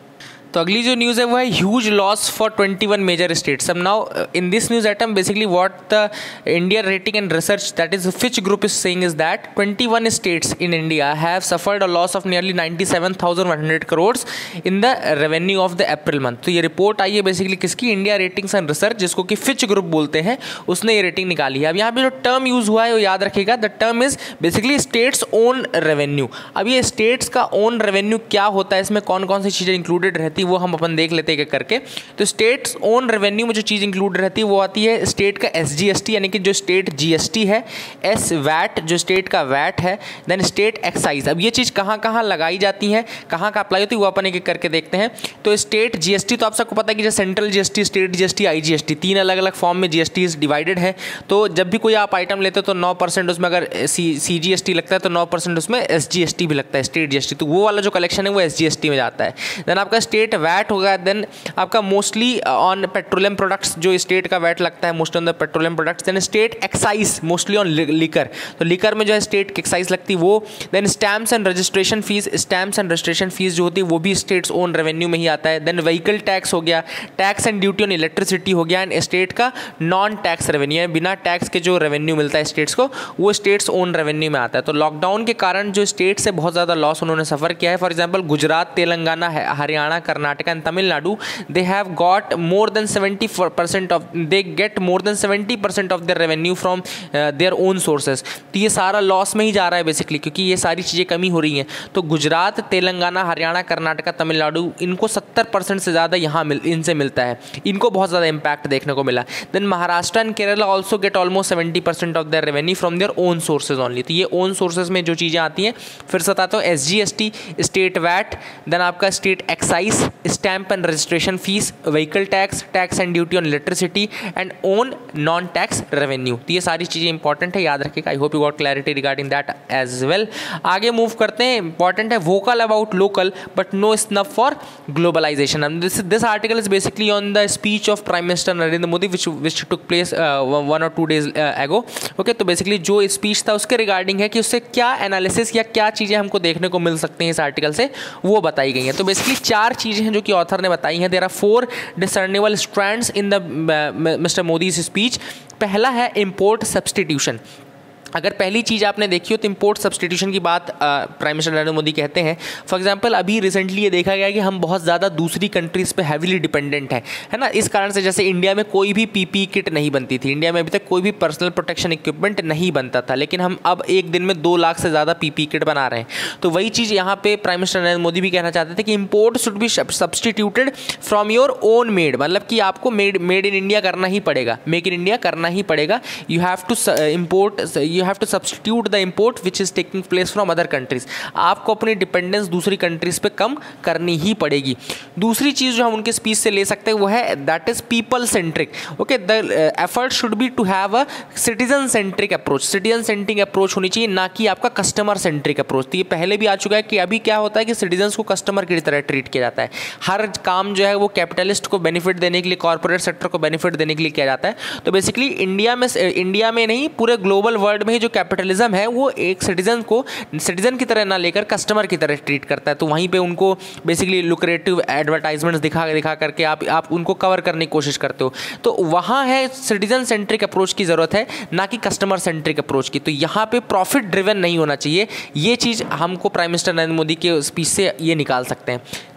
तो अगली जो न्यूज़ है वो है huge loss for twenty one major states. अब now in this news item basically what the India rating and research that is Fitch group is saying is that twenty one states in India have suffered a loss of nearly ninety seven thousand one hundred crore in the revenue of the April month. तो ये report आई है basically किसकी, India ratings and research, जिसको कि Fitch group बोलते हैं, उसने ये रेटिंग निकाली है। अब यहाँ पे जो टर्म यूज़ हुआ है वो याद रखिएगा, the term is basically states own revenue. अब ये स्टेट्स का ओन रेवेन्यू क्या होता है, इसमें कौन कौन सी चीज़ें इंक्लूडेड रहती है वो हम अपन देख लेते हैं करके। तो स्टेट्स ओन रेवेन्यू में जो चीज़ इंक्लूड रहती है वो आती है स्टेट का एस जी एस टी यानी कि जो स्टेट जी एस टी है, एस वैट जो स्टेट का वैट है, देन स्टेट एक्साइज। अब ये चीज़ कहाँ कहाँ लगाई जाती है, कहाँ कहाँ अप्लाई होती है वो अपन एक एक करके देखते हैं। तो स्टेट जी एस टी तो आप सबको पता है कि जो central G S T, state G S T, I G S T, तीन अलग अलग फॉर्म में जी एस टी डिवाइडेड है। तो जब भी कोई आप आइटम लेते हो तो नौ परसेंट उसमें अगर सी जी एस टी लगता है तो नौ परसेंट उसमें एस जी एस टी भी लगता है, स्टेट जी एस टी। तो वो वाला जो कलेक्शन है वो एस जी एस टी में जाता है। देन आपका स्टेट वैट होगा, देन आपका मोस्टली ऑन पेट्रोलियम प्रोडक्ट्स, जो स्टेट का वैट लगता है mostly on the petroleum products. Then state excise mostly on liquor, तो लिकर में जो है स्टेट एक्साइज लगती है वो। Then stamps and registration fees, stamps and registration fees जो होती है वो भी स्टेट्स ओन रेवेन्यू में ही आता है। देन व्हीकल टैक्स हो गया, tax and duty on electricity हो गया, एंड स्टेट का नॉन टैक्स रेवेन्यू है, बिना टैक्स के जो रेवेन्यू मिलता है स्टेट्स को वो स्टेट्स ओन रेवेन्यू में आता है। तो लॉकडाउन के कारण जो स्टेट से बहुत ज़्यादा लॉस उन्होंने सफ़र किया है, for example Gujarat, Telangana, Haryana, Karnataka and Tamil Nadu, they have got more than seventy percent of they get more than seventy percent of their revenue from uh, their own sources। तो ये सारा लॉस में ही जा रहा है बेसिकली, क्योंकि ये सारी चीज़ें कमी हो रही हैं। तो गुजरात, तेलंगाना, हरियाणा, कर्नाटक, तमिलनाडु, इनको सत्तर परसेंट से ज़्यादा यहाँ मिल इनसे मिलता है, इनको बहुत ज़्यादा इम्पैक्ट देखने को मिला। Then Maharashtra and Kerala also get almost seventy percent of their revenue from their own sources only. तो ये ओन सोर्सेज में जो चीज़ें आती हैं, फिर से बताता हूँ, S G S T, state VAT, then आपका state excise, stamp and registration fees, vehicle tax, tax and duty on electricity and own non tax revenue. तो ये सारी चीज़ें इंपॉर्टेंट है, याद रखिएगा। I hope you got clarity regarding that as well. आगे move करते हैं। इंपॉर्टेंट है vocal about local but no snub for globalisation. This this article is basically on the speech of prime minister Narendra Modi which which took place one और two days ago. Okay, तो basically जो speech था उसके regarding है कि उससे क्या analysis या क्या चीज़ें हमको देखने को मिल सकती हैं इस आर्टिकल से, वो बताई गई हैं। तो बेसिकली चार चीज़ें हैं जो कि ऑथर ने बताई हैं। There are four discernible strands in the uh, Mister Modi's speech। पहला है import substitution। अगर पहली चीज़ आपने देखी हो तो इंपोर्ट सब्सटीट्यूशन की बात प्राइम मिनिस्टर नरेंद्र मोदी कहते हैं। फॉर एग्जांपल अभी रिसेंटली ये देखा गया कि हम बहुत ज़्यादा दूसरी कंट्रीज़ पे हैवीली डिपेंडेंट हैं, है ना। इस कारण से जैसे इंडिया में कोई भी पीपी किट नहीं बनती थी, इंडिया में अभी तक कोई भी पर्सनल प्रोटेक्शन इक्विपमेंट नहीं बनता था, लेकिन हम अब एक दिन में दो लाख से ज़्यादा पीपी किट बना रहे हैं। तो वही चीज़ यहाँ पे प्राइम मिनिस्टर नरेंद्र मोदी भी कहना चाहते थे कि import should be substituted from your own made, मतलब कि आपको मेड मेड इन इंडिया करना ही पड़ेगा, मेक इन इंडिया करना ही पड़ेगा। You have to import you have to substitute the import which is taking place from other countries। आपको अपनी डिपेंडेंस दूसरी कंट्रीज पे कम करनी ही पड़ेगी। दूसरी चीज़ जो हम उनके स्पीच से ले सकते हैं वो है that is people centric. Okay, the effort should be to have a citizen centric approach. Citizen centric approach होनी चाहिए, ना कि आपका कस्टमर सेंट्रिक अप्रोच। तो ये पहले भी आ चुका है कि अभी क्या होता है कि सिटीजन्स को कस्टमर की तरह ट्रीट किया जाता है। हर काम जो है वो कैपिटलिस्ट को बेनिफिट देने के लिए, कॉर्पोरेट सेक्टर को बेनिफिट देने के लिए किया जाता है। तो बेसिकली इंडिया में इंडिया में नहीं पूरे ग्लोबल वर्ल्ड में ही जो कैपिटलिज्म है वो एक सिटीजन को सिटीजन की तरह ना लेकर कस्टमर की तरह ट्रीट करता है। तो वहीं पे उनको बेसिकली लुक्रेटिव एडवर्टाइजमेंट्स दिखा दिखा करके आप आप उनको कवर करने की कोशिश करते हो। तो वहाँ है सिटीजन सेंट्रिक अप्रोच की ज़रूरत है, ना कि कस्टमर सेंट्रिक अप्रोच की। तो यहाँ पे प्रॉफिट ड्रिवन नहीं होना चाहिए। ये चीज़ हमको प्राइम मिनिस्टर नरेंद्र मोदी के स्पीच से ये निकाल सकते हैं।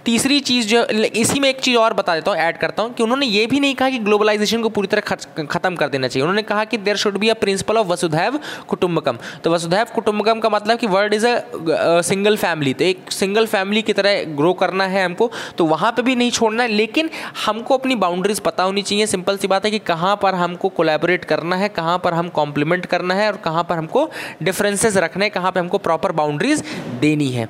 तीसरी चीज़ जो, इसी में एक चीज़ और बता देता हूँ, ऐड करता हूँ कि उन्होंने ये भी नहीं कहा कि ग्लोबलाइजेशन को पूरी तरह खत्म कर देना चाहिए। उन्होंने कहा कि there should be a principle of वसुधैव कुटुंबकम। तो वसुधैव कुटुंबकम का मतलब कि world is a single family, तो एक सिंगल फैमिली की तरह ग्रो करना है हमको, तो वहाँ पे भी नहीं छोड़ना है, लेकिन हमको अपनी बाउंड्रीज पता होनी चाहिए। सिंपल सी बात है कि कहाँ पर हमको कोलैबोरेट करना है, कहाँ पर हम कॉम्प्लीमेंट करना है और कहाँ पर हमको डिफरेंसेस रखने हैं, कहाँ पर हमको प्रॉपर बाउंड्रीज देनी है।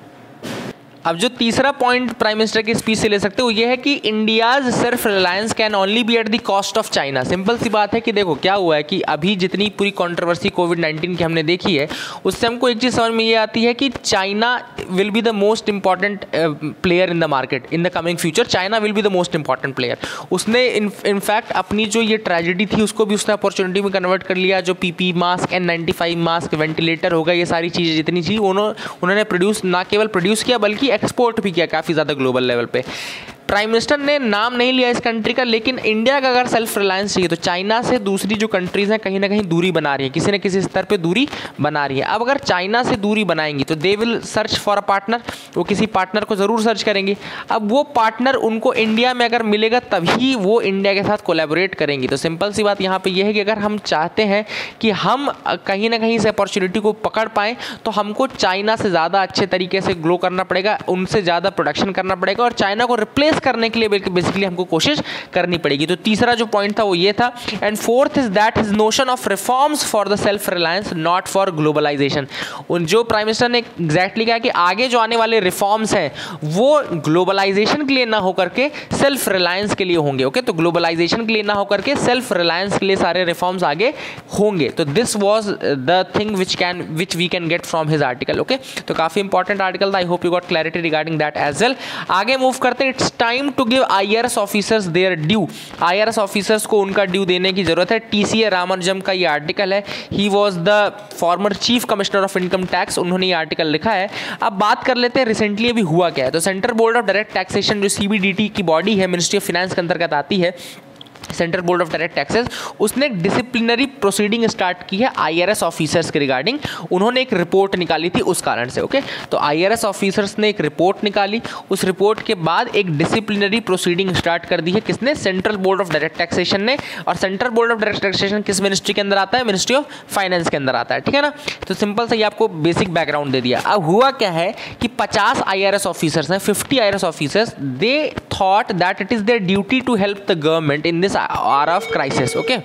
अब जो तीसरा पॉइंट प्राइम मिनिस्टर की स्पीच से ले सकते हो ये है कि India's self reliance can only be at the cost of China. Simple सी बात है कि देखो क्या हुआ है कि अभी जितनी पूरी कंट्रोवर्सी कोविड नाइन्टीन की हमने देखी है, उससे हमको एक चीज़ समझ में ये आती है कि China will be the most important player in the market in the coming future. China will be the most important player. उसने इनफैक्ट अपनी जो ये ट्रेजेडी थी उसको भी उसने अपॉर्चुनिटी में कन्वर्ट कर लिया। जो PP mask, N ninety five mask, ventilator होगा, ये सारी चीज़ें जितनी चीज़ उन्होंने प्रोड्यूस, ना केवल प्रोड्यूस किया बल्कि एक्सपोर्ट भी किया काफ़ी ज़्यादा ग्लोबल लेवल पे। प्राइम मिनिस्टर ने नाम नहीं लिया इस कंट्री का, लेकिन इंडिया का अगर सेल्फ रिलायंस चाहिए तो चाइना से दूसरी जो कंट्रीज़ हैं कहीं ना कहीं दूरी बना रही है, किसी न किसी स्तर पे दूरी बना रही है। अब अगर चाइना से दूरी बनाएंगी तो they will search for a partner, वो किसी पार्टनर को ज़रूर सर्च करेंगी। अब वो पार्टनर उनको इंडिया में अगर मिलेगा तभी वो इंडिया के साथ कोलैबोरेट करेंगी। तो सिंपल सी बात यहाँ पर यह है कि अगर हम चाहते हैं कि हम कहीं ना कहीं से अपॉर्चुनिटी को पकड़ पाएँ तो हमको चाइना से ज़्यादा अच्छे तरीके से ग्रो करना पड़ेगा, उनसे ज़्यादा प्रोडक्शन करना पड़ेगा और चाइना को रिप्लेस करने के लिए बेसिकली हमको कोशिश करनी पड़ेगी। तो तीसरा जो पॉइंट था वो ये था। And fourth is that his notion of reforms for the self reliance not for globalisation. उन जो प्राइम मिनिस्टर ने एग्जैक्टली कहा कि आगे जो आने वाले रिफॉर्म्स हैं वो ग्लोबलाइजेशन के लिए ना होकर के सेल्फ रिलायंस के लिए होंगे। ओके, तो ग्लोबलाइजेशन के लिए ना होकर के सेल्फ रिलायंस के लिए सारे रिफॉर्म्स आगे होंगे। तो this was the thing which can which we can get from his article. Okay, तो काफी इंपॉर्टेंट आर्टिकल था। I hope you got clarity regarding that as well. आगे मूव करते हैं। It's time to give IRS officers their due. IRS officers को उनका due देने की जरूरत है। टीसीए रामानुजम का ये आर्टिकल है। He was the former chief commissioner of income tax, उन्होंने ये आर्टिकल लिखा है। अब बात कर लेते हैं रिसेंटली अभी हुआ क्या है। तो central board of direct taxation जो सीबीडीटी की बॉडी है, मिनिस्ट्री ऑफ फाइनेंस के अंतर्गत आती है, central board of direct taxes, उसने डिसिप्लिनरी प्रोसीडिंग स्टार्ट की है आईआरएस ऑफिसर्स के रिगार्डिंग। उन्होंने एक रिपोर्ट निकाली थी उस कारण से। ओके, तो आईआरएस ऑफिसर्स ने एक रिपोर्ट निकाली, उस रिपोर्ट के बाद एक डिसिप्लिनरी प्रोसीडिंग स्टार्ट कर दी है। किसने? Central board of direct taxation ने। और central board of direct taxation किस मिनिस्ट्री के अंदर आता है? मिनिस्ट्री ऑफ फाइनेंस के अंदर आता है। ठीक है ना। तो सिंपल से ये आपको बेसिक बैकग्राउंड दे दिया। अब हुआ क्या है कि पचास आईआरएस ऑफिसर्स हैं, fifty IRS officers, they thought that it is their duty to help the government in this hour of crisis. Okay,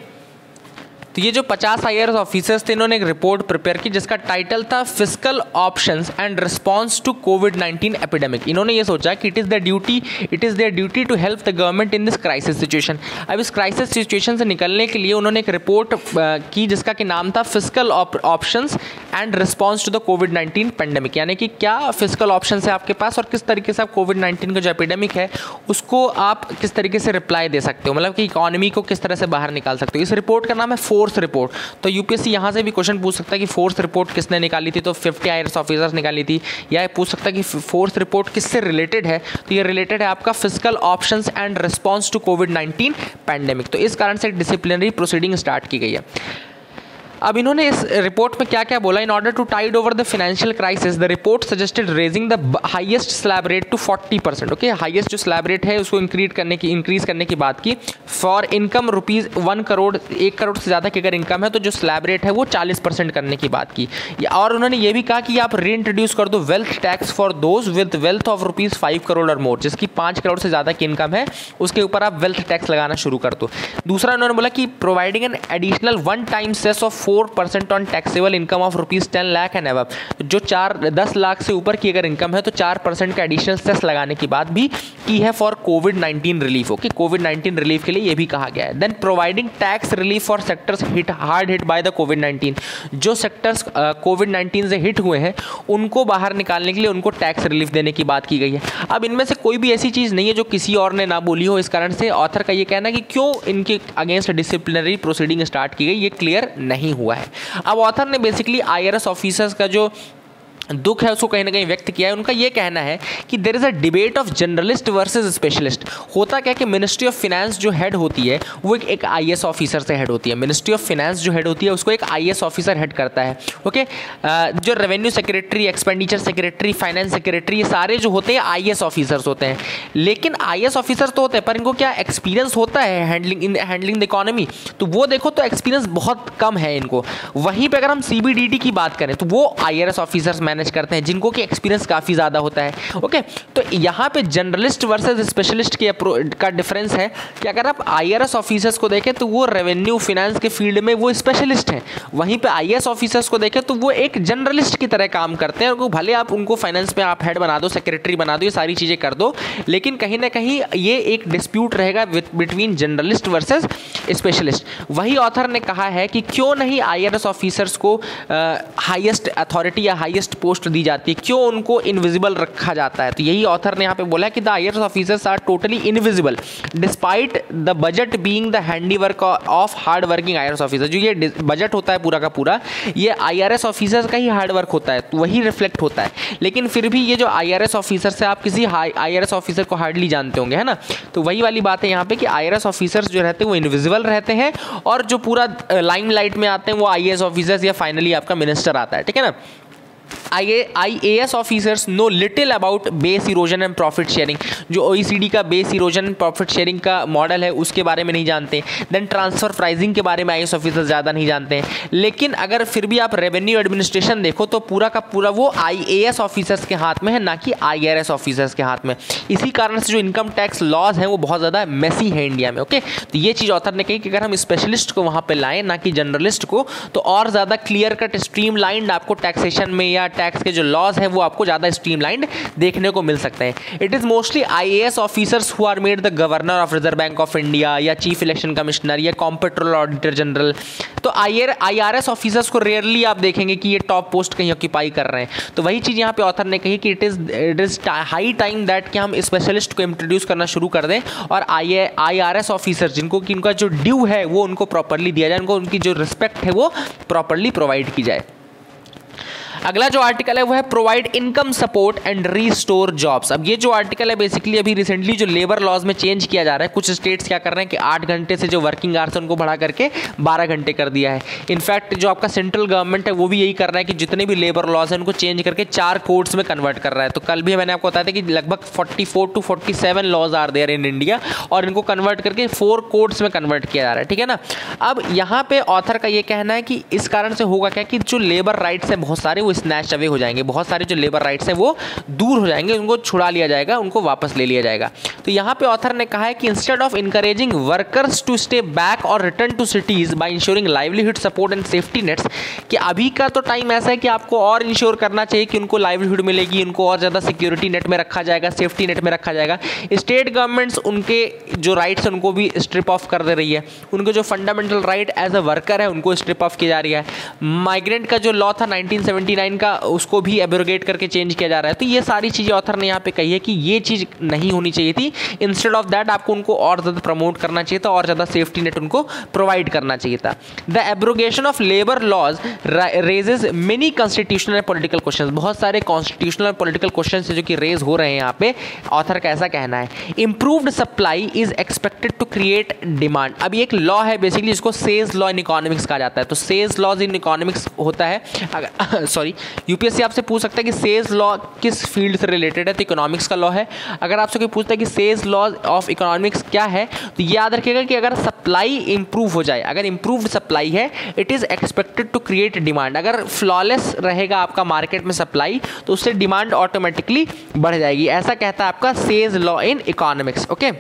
तो ये जो पचास आईआरएस ऑफिसर्स थे, इन्होंने एक रिपोर्ट प्रिपेयर की जिसका टाइटल था fiscal options and response to Covid nineteen epidemic. इन्होंने ये सोचा कि it is the duty it is their duty to help the government in this crisis situation. अब इस क्राइसिस सिचुएशन से निकलने के लिए उन्होंने एक रिपोर्ट की जिसका कि नाम था fiscal options and response to the Covid nineteen pandemic. यानी कि क्या फिस्कल ऑप्शन है आपके पास और किस तरीके से आप कोविड नाइन्टीन का जो एपिडेमिक है उसको आप किस तरीके से रिप्लाई दे सकते हो, मतलब कि इकोनॉमी को किस तरह से बाहर निकाल सकते हो। इस रिपोर्ट का नाम है फोर्स रिपोर्ट। तो यूपीएससी यहां से भी क्वेश्चन पूछ सकता है कि फोर्स रिपोर्ट किसने निकाली थी, तो फिफ्टी आईआरएस ऑफिसर्स निकाली थी। या पूछ सकता है कि फोर्स रिपोर्ट किससे रिलेटेड है, तो ये रिलेटेड है आपका fiscal options and response to Covid nineteen pandemic. तो इस कारण से डिसिप्लिनरी प्रोसीडिंग स्टार्ट की गई है। अब इन्होंने इस रिपोर्ट में क्या क्या बोला? In order to tide over the financial crisis the report suggested raising the highest slab rate to forty percent. Okay, highest जो स्लैब रेट है उसको इंक्रीज करने की इंक्रीज करने की बात की। For income rupees one crore एक करोड़ से ज़्यादा की अगर इनकम है तो जो स्लैब रेट है वो चालीस परसेंट करने की बात की। और उन्होंने ये भी कहा कि आप री इंट्रोड्यूस कर दो wealth tax for those with wealth of rupees five crore और मोर, जिसकी पाँच करोड़ से ज़्यादा की इनकम है उसके ऊपर आप वेल्थ टैक्स लगाना शुरू कर दो। दूसरा उन्होंने बोला कि providing an additional one time cess of four percent on taxable income of rupees ten lakh and above. जो चार दस लाख से ऊपर की अगर इनकम है तो चार परसेंट का एडिशनल सेस लगाने की बात भी की है for covid nineteen relief. Okay, covid nineteen relief के लिए यह भी कहा गया है। Then providing tax relief for sectors hit hard hit by the Covid nineteen. जो सेक्टर्स कोविड नाइन्टीन से हिट हुए हैं उनको बाहर निकालने के लिए उनको टैक्स रिलीफ देने की बात की गई है। अब इनमें से कोई भी ऐसी चीज़ नहीं है जो किसी और ने ना बोली हो, इस कारण से ऑथर का ये कहना है कि क्यों इनके अगेंस्ट डिसिप्लिनरी प्रोसीडिंग स्टार्ट की गई ये क्लियर नहीं हुआ है। अब ऑथर ने बेसिकली आईआरएस ऑफिसर्स का जो दुख है उसको कहीं ना कहीं व्यक्त किया है। उनका ये कहना है कि there is a debate of journalist versus specialist. होता क्या कि मिनिस्ट्री ऑफ फिनेंस जो हेड होती है वो एक, एक आईएएस ऑफिसर से हेड होती है। मिनिस्ट्री ऑफ फिनेंस जो हेड होती है उसको एक आईएएस ऑफिसर हेड करता है। ओके, जो revenue secretary, expenditure secretary, finance secretary, ये सारे जो होते हैं आईएएस ऑफिसर्स होते हैं। लेकिन आईएएस ऑफिसर तो होते हैं पर इनको क्या एक्सपीरियंस होता है handling in handling the economy, तो वो देखो तो एक्सपीरियंस बहुत कम है इनको। वहीं पर अगर हम सीबीडीटी की बात करें तो वो आईआरएस ऑफिसर्स मैनेज करते हैं जिनको कि एक्सपीरियंस काफ़ी ज़्यादा होता है। ओके, तो यहाँ पे जर्नलिस्ट वर्सेस स्पेशलिस्ट के का डिफरेंस है कि अगर आप आईआरएस ऑफिसर्स को देखें तो वो रेवेन्यू फिनेंस के फील्ड में वो स्पेशलिस्ट हैं, वहीं पे आईएएस ऑफिसर्स को देखें तो वो एक जर्नलिस्ट की तरह काम करते हैं। उनको भले आप उनको फाइनेंस में आप हेड बना दो, सेक्रेटरी बना दो, ये सारी चीज़ें कर दो, लेकिन कहीं ना कहीं ये एक डिस्प्यूट रहेगा बिटवीन जर्नलिस्ट वर्सेज स्पेशलिस्ट। वही ऑथर ने कहा है कि क्यों नहीं आईआरएस ऑफिसर्स को हाईएस्ट अथॉरिटी या हाईएस्ट पोस्ट दी जाती है, क्यों उनको इनविजिबल रखा जाता है। तो यही ऑथर ने यहाँ पे बोला कि the IRS officers are totally invisible despite the budget being the handiwork of hard working IRS officer. जो ये बजट होता है पूरा का पूरा, ये आईआरएस ऑफिसर्स का ही हार्ड वर्क होता है, तो वही रिफ्लेक्ट होता है। लेकिन फिर भी ये जो आईआरएस ऑफिसर्स है, आप किसी आईआरएस ऑफिसर को हार्डली जानते होंगे, है ना। तो वही वाली बात है यहाँ पे कि आईआरएस ऑफिसर्स जो रहते हैं वो इनविजिबल रहते हैं और जो पूरा लाइमलाइट में आते हैं वो आईएएस ऑफिसर्स या फाइनली आपका मिनिस्टर आता है, ठीक है ना। IAS officers know little about base erosion and profit sharing. जो ओईसीडी का base erosion and profit sharing का मॉडल है उसके बारे में नहीं जानते। देन ट्रांसफर प्राइसिंग के बारे में आईएएस ऑफिसर्स ज़्यादा नहीं जानते हैं। लेकिन अगर फिर भी आप रेवेन्यू एडमिनिस्ट्रेशन देखो तो पूरा का पूरा वो आईएएस ऑफिसर्स के हाथ में है, ना कि आईआरएस ऑफिसर्स के हाथ में। इसी कारण से जो इनकम टैक्स लॉज हैं वो बहुत ज़्यादा मेसी है इंडिया में। ओके, तो ये चीज़ ऑथर ने कही कि अगर हम स्पेशलिस्ट को वहाँ पर लाएँ ना कि जनरलिस्ट को, तो और ज़्यादा क्लियर कट स्ट्रीम लाइंड आपको टैक्सेशन में या टैक्स के जो लॉज है वो आपको ज़्यादा स्ट्रीमलाइंड देखने को मिल सकते हैं। It is mostly IAS officers who are made the governor of Reserve Bank of India या चीफ इलेक्शन कमिश्नर या कॉम्पिट्रोलर ऑडिटर जनरल। तो आईआरएस ऑफिसर्स को रेयरली आप देखेंगे कि ये टॉप पोस्ट कहीं ऑक्यूपाई कर रहे हैं। तो वही चीज़ यहाँ पे ऑथर ने कही कि it is it is high time that कि हम स्पेशलिस्ट को इंट्रोड्यूस करना शुरू कर दें और आई आईआरएस ऑफिसर्स जिनको कि इनका जो ड्यू है वो उनको प्रॉपरली दिया जाए, उनको उनकी जो रिस्पेक्ट है वो प्रॉपरली प्रोवाइड की जाए। अगला जो आर्टिकल है वो है provide income support and restore jobs. अब ये जो आर्टिकल है बेसिकली अभी रिसेंटली जो लेबर लॉज में चेंज किया जा रहा है, कुछ स्टेट्स क्या कर रहे हैं कि आठ घंटे से जो वर्किंग आवर्स है उनको बढ़ा करके बारह घंटे कर दिया है। इनफैक्ट जो आपका सेंट्रल गवर्नमेंट है वो भी यही कर रहा है कि जितने भी लेबर लॉज हैं उनको चेंज करके चार कोड्स में कन्वर्ट कर रहा है। तो कल भी मैंने आपको बताया था कि लगभग forty four to forty seven laws are there in India और इनको कन्वर्ट करके फोर कोड्स में कन्वर्ट किया जा रहा है, ठीक है ना। अब यहाँ पे ऑथर का ये कहना है कि इस कारण से होगा क्या कि जो लेबर राइट्स हैं बहुत सारे वो स्नैच अवे हो जाएंगे, बहुत सारे जो लेबर राइट्स हैं वो दूर हो जाएंगे, उनको छुड़ा लिया जाएगा, उनको वापस ले लिया जाएगा। तो यहाँ पे ऑथर ने कहा है कि instead of encouraging workers to stay back और return to cities by ensuring livelihood support and safety nets, कि अभी का तो टाइम ऐसा है कि आपको और इंश्योर करना चाहिए कि उनको लाइवलीहुड मिलेगी, उनको और ज़्यादा सिक्योरिटी नेट में रखा जाएगा, सेफ्टी नेट में रखा जाएगा। स्टेट गवर्नमेंट्स उनके जो राइट्स हैं उनको भी स्ट्रिप ऑफ कर दे रही है, उनको जो fundamental right as a worker है उनको स्ट्रिप ऑफ किया जा रही है। माइग्रेंट का जो लॉ था नाइनटीन सेवेंटी नाइन का उसको भी एब्रोगेट करके चेंज किया जा रहा है। तो ये सारी चीज़ें ऑथर ने यहाँ पे कही है कि ये चीज़ नहीं होनी चाहिए थी। इंस्टेड ऑफ दैट आपको उनको और ज़्यादा प्रमोट करना चाहिए था और ज़्यादा सेफ्टी नेट उनको प्रोवाइड करना चाहिए था। The abrogation of labour laws raises many constitutional and political question. बहुत सारे कॉन्स्टिट्यूशनल और पॉलिटिकल क्वेश्चन जो कि रेज हो रहे हैं यहाँ पे, ऑथर का ऐसा कहना है। Improved supply is expected to create demand. अब एक लॉ है बेसिकली जिसको सेज लॉ इन इकोनॉमिक्स कहा जाता है। तो सेज लॉज इन इकोनॉमिक्स होता है, सॉरी यूपीएससी आपसे पूछ सकता है कि सेज लॉ किस फील्ड से रिलेटेड है, तो इकोनॉमिक्स का लॉ है। अगर आपसे कोई पूछता है कि सेज लॉ ऑफ इकोनॉमिक्स क्या है, तो ये याद रखिएगा कि अगर सप्लाई इंप्रूव हो जाए, अगर इंप्रूव्ड सप्लाई है, it is expected to create demand. अगर फ्लॉलेस रहेगा आपका मार्केट में सप्लाई तो उससे डिमांड ऑटोमेटिकली बढ़ जाएगी। ऐसा कहता है आपका Say's law in economics. Okay,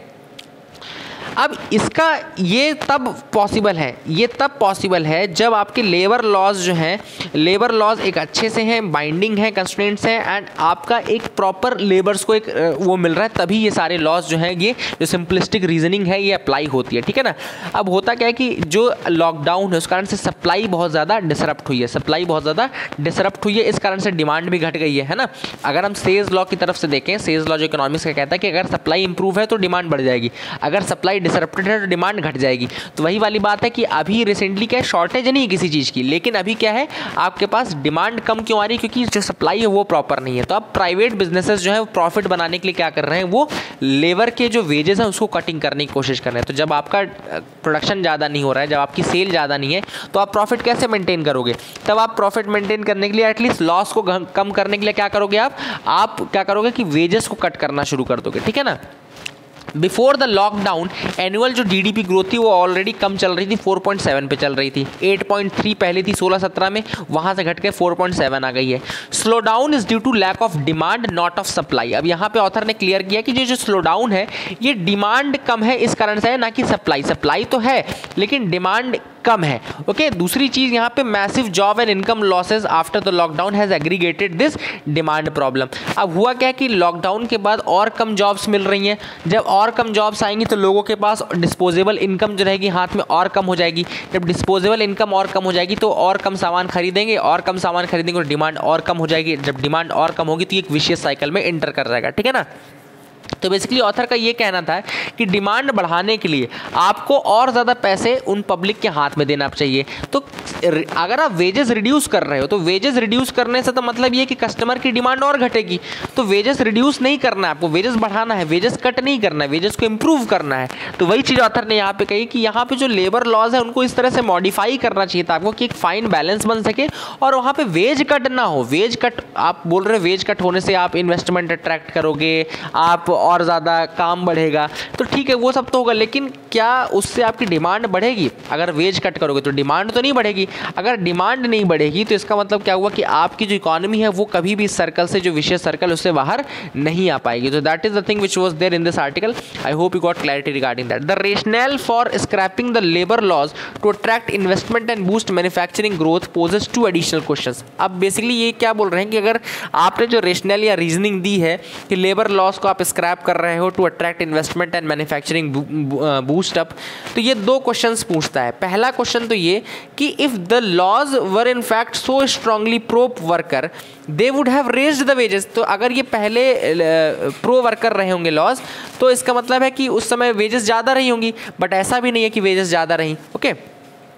अब इसका ये तब पॉसिबल है ये तब पॉसिबल है जब आपके लेबर लॉज जो हैं, लेबर लॉज एक अच्छे से हैं, बाइंडिंग है, कंस्ट्रेंट्स हैं एंड आपका एक प्रॉपर लेबर्स को एक वो मिल रहा है, तभी ये सारे लॉज जो हैं, ये जो सिंपलिस्टिक रीजनिंग है ये अप्लाई होती है, ठीक है ना। अब होता क्या है कि जो लॉकडाउन है उस कारण से सप्लाई बहुत ज़्यादा डिसरप्ट हुई है सप्लाई बहुत ज़्यादा डिसरप्ट हुई है इस कारण से डिमांड भी घट गई है है ना। अगर हम सेज लॉ की तरफ से देखें, सेज लॉ जो इकोनॉमिक्स का कहता है कि अगर सप्लाई इंप्रूव है तो डिमांड बढ़ जाएगी, अगर सप्लाई डिसरप्टेड है तो डिमांड घट जाएगी। तो वही वाली बात है कि अभी रिसेंटली क्या है, शॉर्टेज नहीं है किसी चीज़ की, लेकिन अभी क्या है आपके पास डिमांड कम क्यों आ रही है, क्योंकि जो सप्लाई है वो प्रॉपर नहीं है। तो अब प्राइवेट बिजनेसेस जो है प्रॉफिट बनाने के लिए क्या कर रहे हैं, वो लेबर के जो वेजेस हैं उसको कटिंग करने की कोशिश कर रहे हैं। तो जब आपका प्रोडक्शन ज़्यादा नहीं हो रहा है, जब आपकी सेल ज़्यादा नहीं है, तो आप प्रॉफिट कैसे मेंटेन करोगे? तब आप प्रॉफिट मेंटेन करने के लिए एटलीस्ट लॉस को कम करने के लिए क्या करोगे, आप आप क्या करोगे कि वेजेस को कट करना शुरू कर दोगे, ठीक है ना। बिफोर द लॉकडाउन एनुअल जो जीडीपी ग्रोथ थी वो ऑलरेडी कम चल रही थी, चार पॉइंट सात पे चल रही थी। आठ पॉइंट तीन पहले थी सोलह सत्रह में, वहाँ से घट के चार पॉइंट सात आ गई है। Slowdown is due to lack of demand not of supply. अब यहाँ पे ऑथर ने क्लियर किया कि ये जो स्लो डाउन है ये डिमांड कम है इस कारण से है, ना कि सप्लाई। सप्लाई तो है लेकिन डिमांड कम है। Okay okay? दूसरी चीज यहाँ पे massive job and income losses after the lockdown has aggregated this demand problem. अब हुआ क्या कि लॉकडाउन के बाद और कम जॉब्स मिल रही हैं। जब और कम जॉब्स आएंगी तो लोगों के पास डिस्पोजेबल इनकम जो रहेगी हाथ में और कम हो जाएगी। जब डिस्पोजेबल इनकम और कम हो जाएगी तो और कम सामान खरीदेंगे, और कम सामान खरीदेंगे और डिमांड और कम हो जाएगी। जब डिमांड और कम होगी तो एक विशियस साइकिल में एंटर कर जाएगा, ठीक है ना। तो बेसिकली ऑथर का ये कहना था कि डिमांड बढ़ाने के लिए आपको और ज़्यादा पैसे उन पब्लिक के हाथ में देना चाहिए। तो अगर आप वेजेस रिड्यूस कर रहे हो तो वेजेस रिड्यूस करने से तो मतलब ये कि कस्टमर की डिमांड और घटेगी। तो वेजेस रिड्यूस नहीं करना है आपको, वेजेस बढ़ाना है, वेजेस कट नहीं करना है, वेजेस को इंप्रूव करना है। तो वही चीज़ ऑथर ने यहाँ पे कही कि यहाँ पे जो लेबर लॉज है उनको इस तरह से मॉडिफाई करना चाहिए था आपको कि एक फाइन बैलेंस बन सके और वहाँ पे वेज कट ना हो। वेज कट आप बोल रहे हो, वेज कट होने से आप इन्वेस्टमेंट अट्रैक्ट करोगे, आप और ज़्यादा काम बढ़ेगा, तो ठीक है वो सब तो होगा, लेकिन क्या उससे आपकी डिमांड बढ़ेगी? अगर वेज कट करोगे तो डिमांड तो नहीं बढ़ेगी। अगर डिमांड नहीं बढ़ेगी तो इसका मतलब क्या हुआ कि आपकी जो इकोनॉमी है वो कभी भी इस सर्कल से, जो विशेष सर्कल, उससे बाहर नहीं आ पाएगी। तो that is the thing which was there in this article. I hope you got clarity regarding that. The rational for scrapping the labour laws to attract investment and boost manufacturing growth poses two additional questions. अब basically ये क्या बोल रहे हैं कि अगर आपने जो रेशनल या रीजनिंग दी है कि लेबर लॉस को आप स्क्रैप कर रहे हो to attract investment and manufacturing boost up, तो ये दो क्वेश्चंस पूछता है। पहला क्वेश्चन तो ये कि if the laws were in fact so strongly pro worker they would have raised the wages. तो अगर ये पहले प्रो वर्कर रहे होंगे लॉज, तो इसका मतलब है कि उस समय वेजेस ज़्यादा रही होंगी, बट ऐसा भी नहीं है कि वेजेस ज़्यादा रही। Okay okay?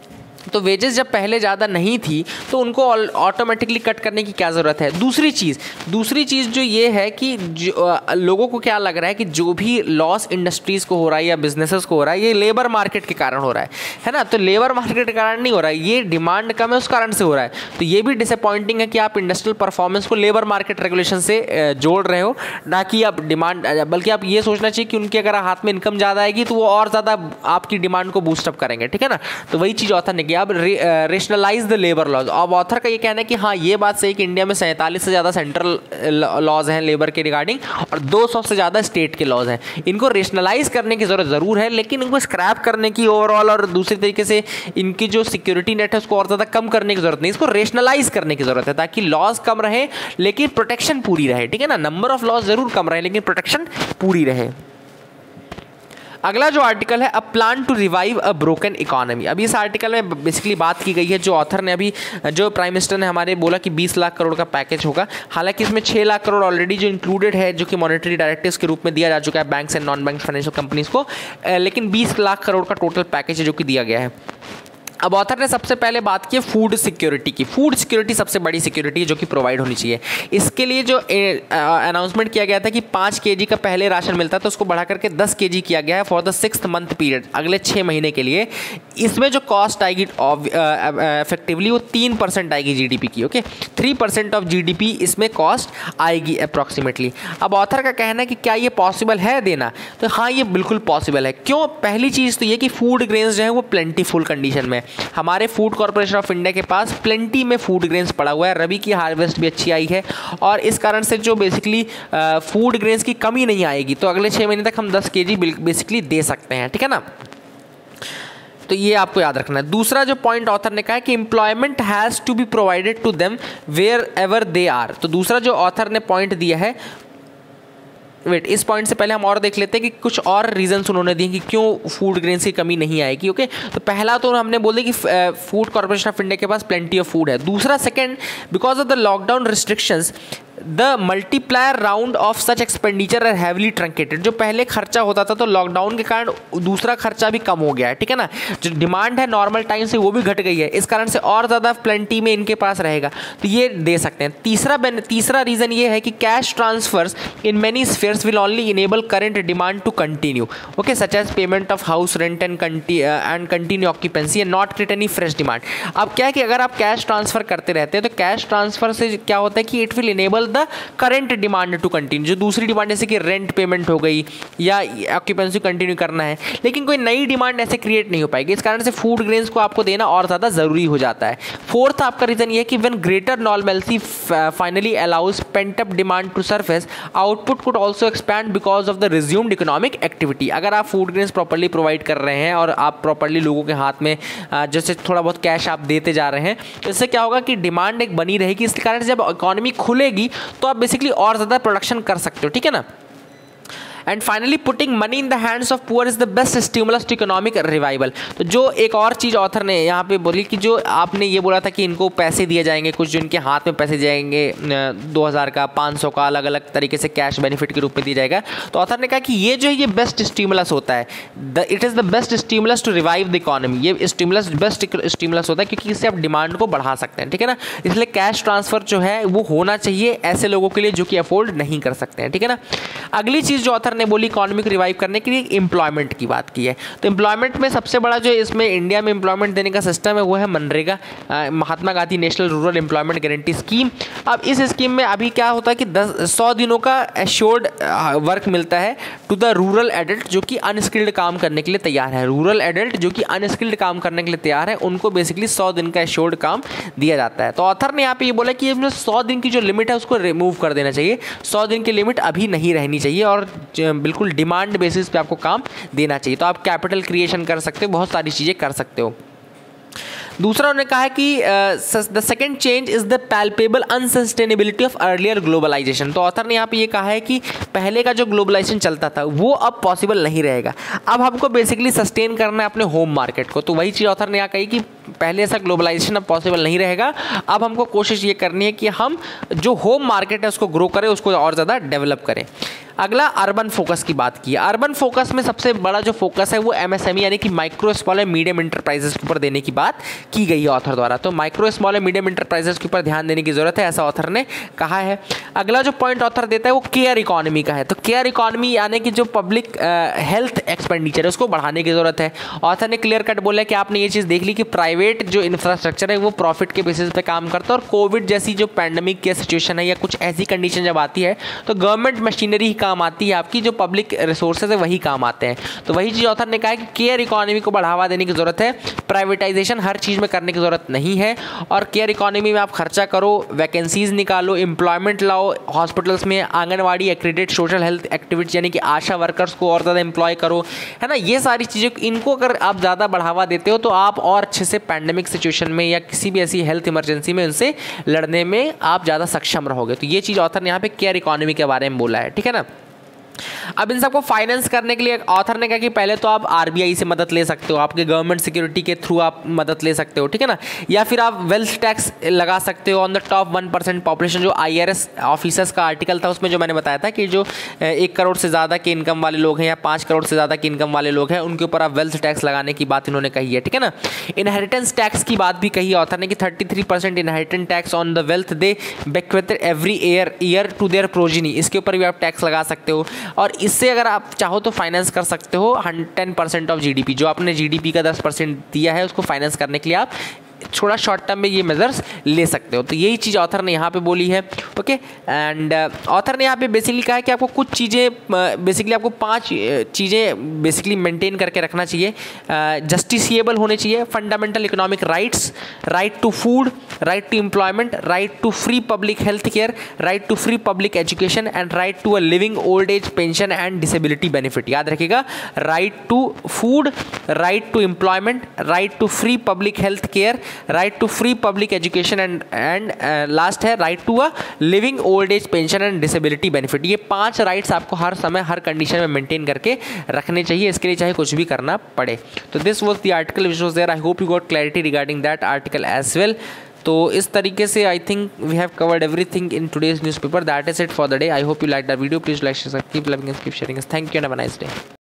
तो वेजेस जब पहले ज़्यादा नहीं थी तो उनको ऑटोमेटिकली कट करने की क्या ज़रूरत है। दूसरी चीज़ दूसरी चीज़ जो ये है कि जो लोगों को क्या लग रहा है कि जो भी लॉस इंडस्ट्रीज़ को हो रहा है या बिजनेसेस को हो रहा है ये लेबर मार्केट के कारण हो रहा है, है ना। तो लेबर मार्केट के कारण नहीं हो रहा है, ये डिमांड कम है उस कारण से हो रहा है। तो ये भी डिसअपॉइंटिंग है कि आप इंडस्ट्रियल परफॉर्मेंस को लेबर मार्केट रेगुलेशन से जोड़ रहे हो, ना कि आप डिमांड, बल्कि आप ये सोचना चाहिए कि उनके अगर हाथ में इनकम ज़्यादा आएगी तो वो और ज़्यादा आपकी डिमांड को बूस्टअप करेंगे, ठीक है ना। तो वही चीज़ ऑथर ने किया। अब रेशनलाइज द लेबर लॉज। अब ऑथर का ये कहना है कि हाँ ये बात सही कि इंडिया में सैंतालीस से ज़्यादा सेंट्रल लॉज हैं लेबर के रिगार्डिंग और दो सौ से ज़्यादा स्टेट के लॉज हैं। इनको रेशनलाइज करने की ज़रूरत ज़रूर है, लेकिन इनको स्क्रैप करने की ओवरऑल और दूसरी तरीके से इनकी जो सिक्योरिटी नेट है उसको और ज़्यादा कम करने की ज़रूरत नहीं, इसको रेशनलाइज करने की ज़रूरत है ताकि लॉज कम रहे लेकिन प्रोटेक्शन पूरी रहे, ठीक है ना। नंबर ऑफ लॉज ज़रूर कम रहे लेकिन प्रोटेक्शन पूरी रहे। अगला जो आर्टिकल है a plan to revive a broken economy. अभी इस आर्टिकल में बेसिकली बात की गई है, जो ऑथर ने अभी जो प्राइम मिनिस्टर ने हमारे बोला कि बीस लाख करोड़ का पैकेज होगा। हालांकि इसमें छः लाख करोड़ ऑलरेडी जो इंक्लूडेड है, जो कि मॉनेटरी डायरेक्टिव्स के रूप में दिया जा चुका है banks and non bank financial companies को, लेकिन बीस लाख करोड़ का टोटल पैकेज है जो कि दिया गया है। अब ऑथर ने सबसे पहले बात की फूड सिक्योरिटी की। फूड सिक्योरिटी सबसे बड़ी सिक्योरिटी है जो कि प्रोवाइड होनी चाहिए। इसके लिए जो अनाउंसमेंट किया गया था कि पाँच केजी का पहले राशन मिलता था, तो उसको बढ़ा करके दस केजी किया गया है for the sixth month period, अगले छः महीने के लिए। इसमें जो कॉस्ट आएगी इफेक्टिवली वो तीन परसेंट आएगी जीडीपी की। Okay, three percent of GDP इसमें कॉस्ट आएगी अप्रॉक्सीमेटली। अब ऑथर का कहना है कि क्या ये पॉसिबल है देना, तो हाँ ये बिल्कुल पॉसिबल है। क्यों? पहली चीज़ तो ये कि फूड ग्रेन्स जो है वो प्लेंटीफुल कंडीशन में, हमारे फूड कॉर्पोरेशन ऑफ इंडिया के पास प्लेंटी में फूड ग्रेन्स पड़ा हुआ है, रबी की हार्वेस्ट भी अच्छी आई है और इस कारण से जो बेसिकली फूड ग्रेन्स की कमी नहीं आएगी। तो अगले छः महीने तक हम दस केजी बेसिकली दे सकते हैं, ठीक है ना। तो ये आपको याद रखना है। दूसरा जो पॉइंट ऑथर ने कहा है कि employment has to be provided to them wherever they are. तो दूसरा जो ऑथर ने पॉइंट दिया है, वेट इस पॉइंट से पहले हम और देख लेते हैं कि कुछ और रीजंस उन्होंने दिए कि क्यों फूड ग्रेन्स की कमी नहीं आएगी। ओके, तो पहला तो हमने बोले कि फूड कॉर्पोरेशन ऑफ इंडिया के पास प्लेंटी ऑफ फूड है। दूसरा, second, because of the lockdown restrictions the multiplier round of such expenditure are heavily truncated. जो पहले खर्चा होता था तो लॉकडाउन के कारण दूसरा खर्चा भी कम हो गया है, ठीक है ना। जो डिमांड है नॉर्मल टाइम से वो भी घट गई है, इस कारण से और ज़्यादा प्लेंटी में इनके पास रहेगा, तो ये दे सकते हैं। तीसरा तीसरा रीज़न ये है कि cash transfers in many spheres will only enable current demand to continue, okay, such as payment of house rent and and continue occupancy and not create any fresh demand. अब क्या है कि अगर आप कैश ट्रांसफर करते रहते हैं तो कैश ट्रांसफर से क्या होता है कि it will enable the current demand to continue, जो दूसरी डिमांड जैसे कि रेंट पेमेंट हो गई या ऑक्यूपेंसी कंटिन्यू करना है, लेकिन कोई नई डिमांड ऐसे क्रिएट नहीं हो पाएगी। इस कारण से फूड ग्रेन्स को आपको देना और ज़्यादा ज़रूरी हो जाता है। फोर्थ आपका रीज़न ये है कि when greater normalcy finally allows pent up demand to surface, output could also expand because of the resumed economic activity. अगर आप फूड ग्रेन्स प्रॉपर्ली प्रोवाइड कर रहे हैं और आप प्रॉपर्ली लोगों के हाथ में जैसे थोड़ा बहुत कैश आप देते जा रहे हैं, तो इससे क्या होगा कि डिमांड एक बनी रहेगी। इस कारण से जब इकोनॉमी खुलेगी तो आप बेसिकली और ज़्यादा प्रोडक्शन कर सकते हो, ठीक है ना। And finally putting money in the hands of poor is the best stimulus to economic revival. तो जो एक और चीज़ ऑथर ने यहाँ पे बोली कि जो आपने ये बोला था कि इनको पैसे दिए जाएंगे, कुछ जो इनके हाथ में पैसे जाएंगे दो हज़ार का, पाँच सौ का, अलग अलग तरीके से कैश बेनिफिट के रूप में दिया जाएगा। तो ऑथर ने कहा कि ये जो है ये बेस्ट स्टिमुलस होता है, the it is the best stimulus to revive the economy. ये स्टिमुलस बेस्ट स्टिमुलस होता है क्योंकि इससे आप डिमांड को बढ़ा सकते हैं, ठीक है ना। इसलिए कैश ट्रांसफर जो है वो होना चाहिए ऐसे लोगों के लिए जो कि अफोर्ड नहीं कर सकते हैं, ठीक है ना। अगली चीज़ जो ऑथर ने बोली इकोनॉमी को रिवाइव करने के लिए एम्प्लॉयमेंट की बात की है। तो एम्प्लॉयमेंट में सबसे बड़ा जो इसमें इंडिया में एम्प्लॉयमेंट देने का सिस्टम है वो है MNREGA, Mahatma Gandhi national rural employment guarantee scheme. अब इस स्कीम में अभी क्या होता है कि दस सौ दिनों का एश्योर्ड वर्क मिलता है टू द रूरल एडल्ट जो कि अनस्किल्ड काम करने के लिए तैयार है। रूरल एडल्ट जो कि अनस्किल्ड काम करने के लिए तैयार है, उनको बेसिकली सौ दिन का एश्योर्ड काम दिया जाता है। तो ऑथर ने यहाँ पे ये बोला कि इसमें सौ दिन की जो लिमिट है उसको रिमूव कर देना चाहिए। सौ दिन की लिमिट अभी नहीं रहनी चाहिए और बिल्कुल डिमांड बेसिस पे आपको काम देना चाहिए। तो आप कैपिटल क्रिएशन कर सकते हो, बहुत सारी चीज़ें कर सकते हो। दूसरा उन्होंने कहा है कि the second change is the palpable unsustainability of earlier globalisation. तो ऑथर ने यहाँ पे ये कहा है कि पहले का जो ग्लोबलाइजेशन चलता था वो अब पॉसिबल नहीं रहेगा। अब हमको बेसिकली सस्टेन करना है अपने होम मार्केट को। तो वही चीज़ ऑथर ने यहाँ कही कि पहले ऐसा ग्लोबलाइजेशन अब पॉसिबल नहीं रहेगा। अब हमको कोशिश ये करनी है कि हम जो होम मार्केट है उसको ग्रो करें, उसको और ज़्यादा डेवलप करें। अगला अर्बन फोकस की बात की है। अर्बन फोकस में सबसे बड़ा जो फोकस है वो एमएसएमई यानी कि micro small and medium enterprises के ऊपर देने की बात की गई है ऑथर द्वारा। तो micro small and medium enterprises के ऊपर ध्यान देने की जरूरत है, ऐसा ऑथर ने कहा है। अगला जो पॉइंट ऑथर देता है वो केयर इकोनॉमी का है। तो केयर इकोनॉमी यानी कि जो पब्लिक हेल्थ एक्सपेंडिचर है उसको बढ़ाने की जरूरत है। ऑथर ने क्लियर कट बोला कि आपने ये चीज़ देख ली कि प्राइवेट जो इंफ्रास्ट्रक्चर है वो प्रॉफिट के बेसिस पे काम करता है, और कोविड जैसी जो पैंडमिक की सिचुएशन है या कुछ ऐसी कंडीशन जब आती है तो गवर्नमेंट मशीनरी ही काम आती है, आपकी जो पब्लिक रिसोर्सेज है वही काम आते हैं। तो वही चीज़ ऑथर ने कहा है कि केयर इकोनॉमी को बढ़ावा देने की जरूरत है। प्राइवेटाइजेशन हर चीज़ में करने की जरूरत नहीं है, और केयर इकोनॉमी में आप खर्चा करो, वैकेंसीज निकालो, एम्प्लॉयमेंट लाओ, हॉस्पिटल्स में anganwadi accredit social health activity यानी कि आशा वर्कर्स को और ज़्यादा एम्प्लॉय करो, है ना। ये सारी चीज़ें इनको अगर आप ज़्यादा बढ़ावा देते हो तो आप और अच्छे से पैंडेमिक सिचुएशन में या किसी भी ऐसी हेल्थ इमरजेंसी में उनसे लड़ने में आप ज़्यादा सक्षम रहोगे। तो ये चीज़ ऑथर ने यहाँ पे केयर इकोनॉमी के बारे में बोला है, ठीक है ना। अब इन सबको फाइनेंस करने के लिए ऑथर ने कहा कि पहले तो आप आरबीआई से मदद ले सकते हो, आपके गवर्नमेंट सिक्योरिटी के थ्रू आप मदद ले सकते हो, ठीक है ना। या फिर आप वेल्थ टैक्स लगा सकते हो on the top one percent population. जो आईआरएस ऑफिसर्स का आर्टिकल था उसमें जो मैंने बताया था कि जो एक करोड़ से ज़्यादा के इनकम वाले लोग हैं या पाँच करोड़ से ज़्यादा के इनकम वाले लोग हैं उनके ऊपर आप वेल्थ टैक्स लगाने की बात इन्होंने कही है, ठीक है ना। इनहेरिटेंस टैक्स की बात भी कही ऑथर ने कि thirty three percent inheritance tax on the wealth they bequeath every year year to their progeny, इसके ऊपर भी आप टैक्स लगा सकते हो। और इससे अगर आप चाहो तो फाइनेंस कर सकते हो टेन परसेंट ऑफ जीडीपी, जो आपने जीडीपी का दस परसेंट दिया है उसको फाइनेंस करने के लिए आप थोड़ा शॉर्ट टर्म में ये मेजर्स ले सकते हो। तो यही चीज़ ऑथर ने यहाँ पे बोली है, ओके। एंड ऑथर ने यहाँ पे बेसिकली कहा है कि आपको कुछ चीज़ें बेसिकली आपको पांच चीज़ें बेसिकली मेंटेन करके रखना चाहिए। जस्टिसिएबल होने चाहिए, fundamental economic rights, right to food, right to employment, right to free public health care, right to free public education and right to a living old age pension and disability benefit. याद रखिएगा, right to food, right to employment, right to free public health care, right to free public education and and last है right to a living old age pension and disability benefit. ये पांच rights आपको हर समय हर condition में maintain करके रखने चाहिए, इसके लिए चाहे कुछ भी करना पड़े। तो this was the article which was there. I hope you got clarity regarding that article as well. तो इस तरीके से I think we have covered everything in today's newspaper. That is it for the day. I hope you like the video. Please like, keep loving, keep sharing. Thank you and have a nice day.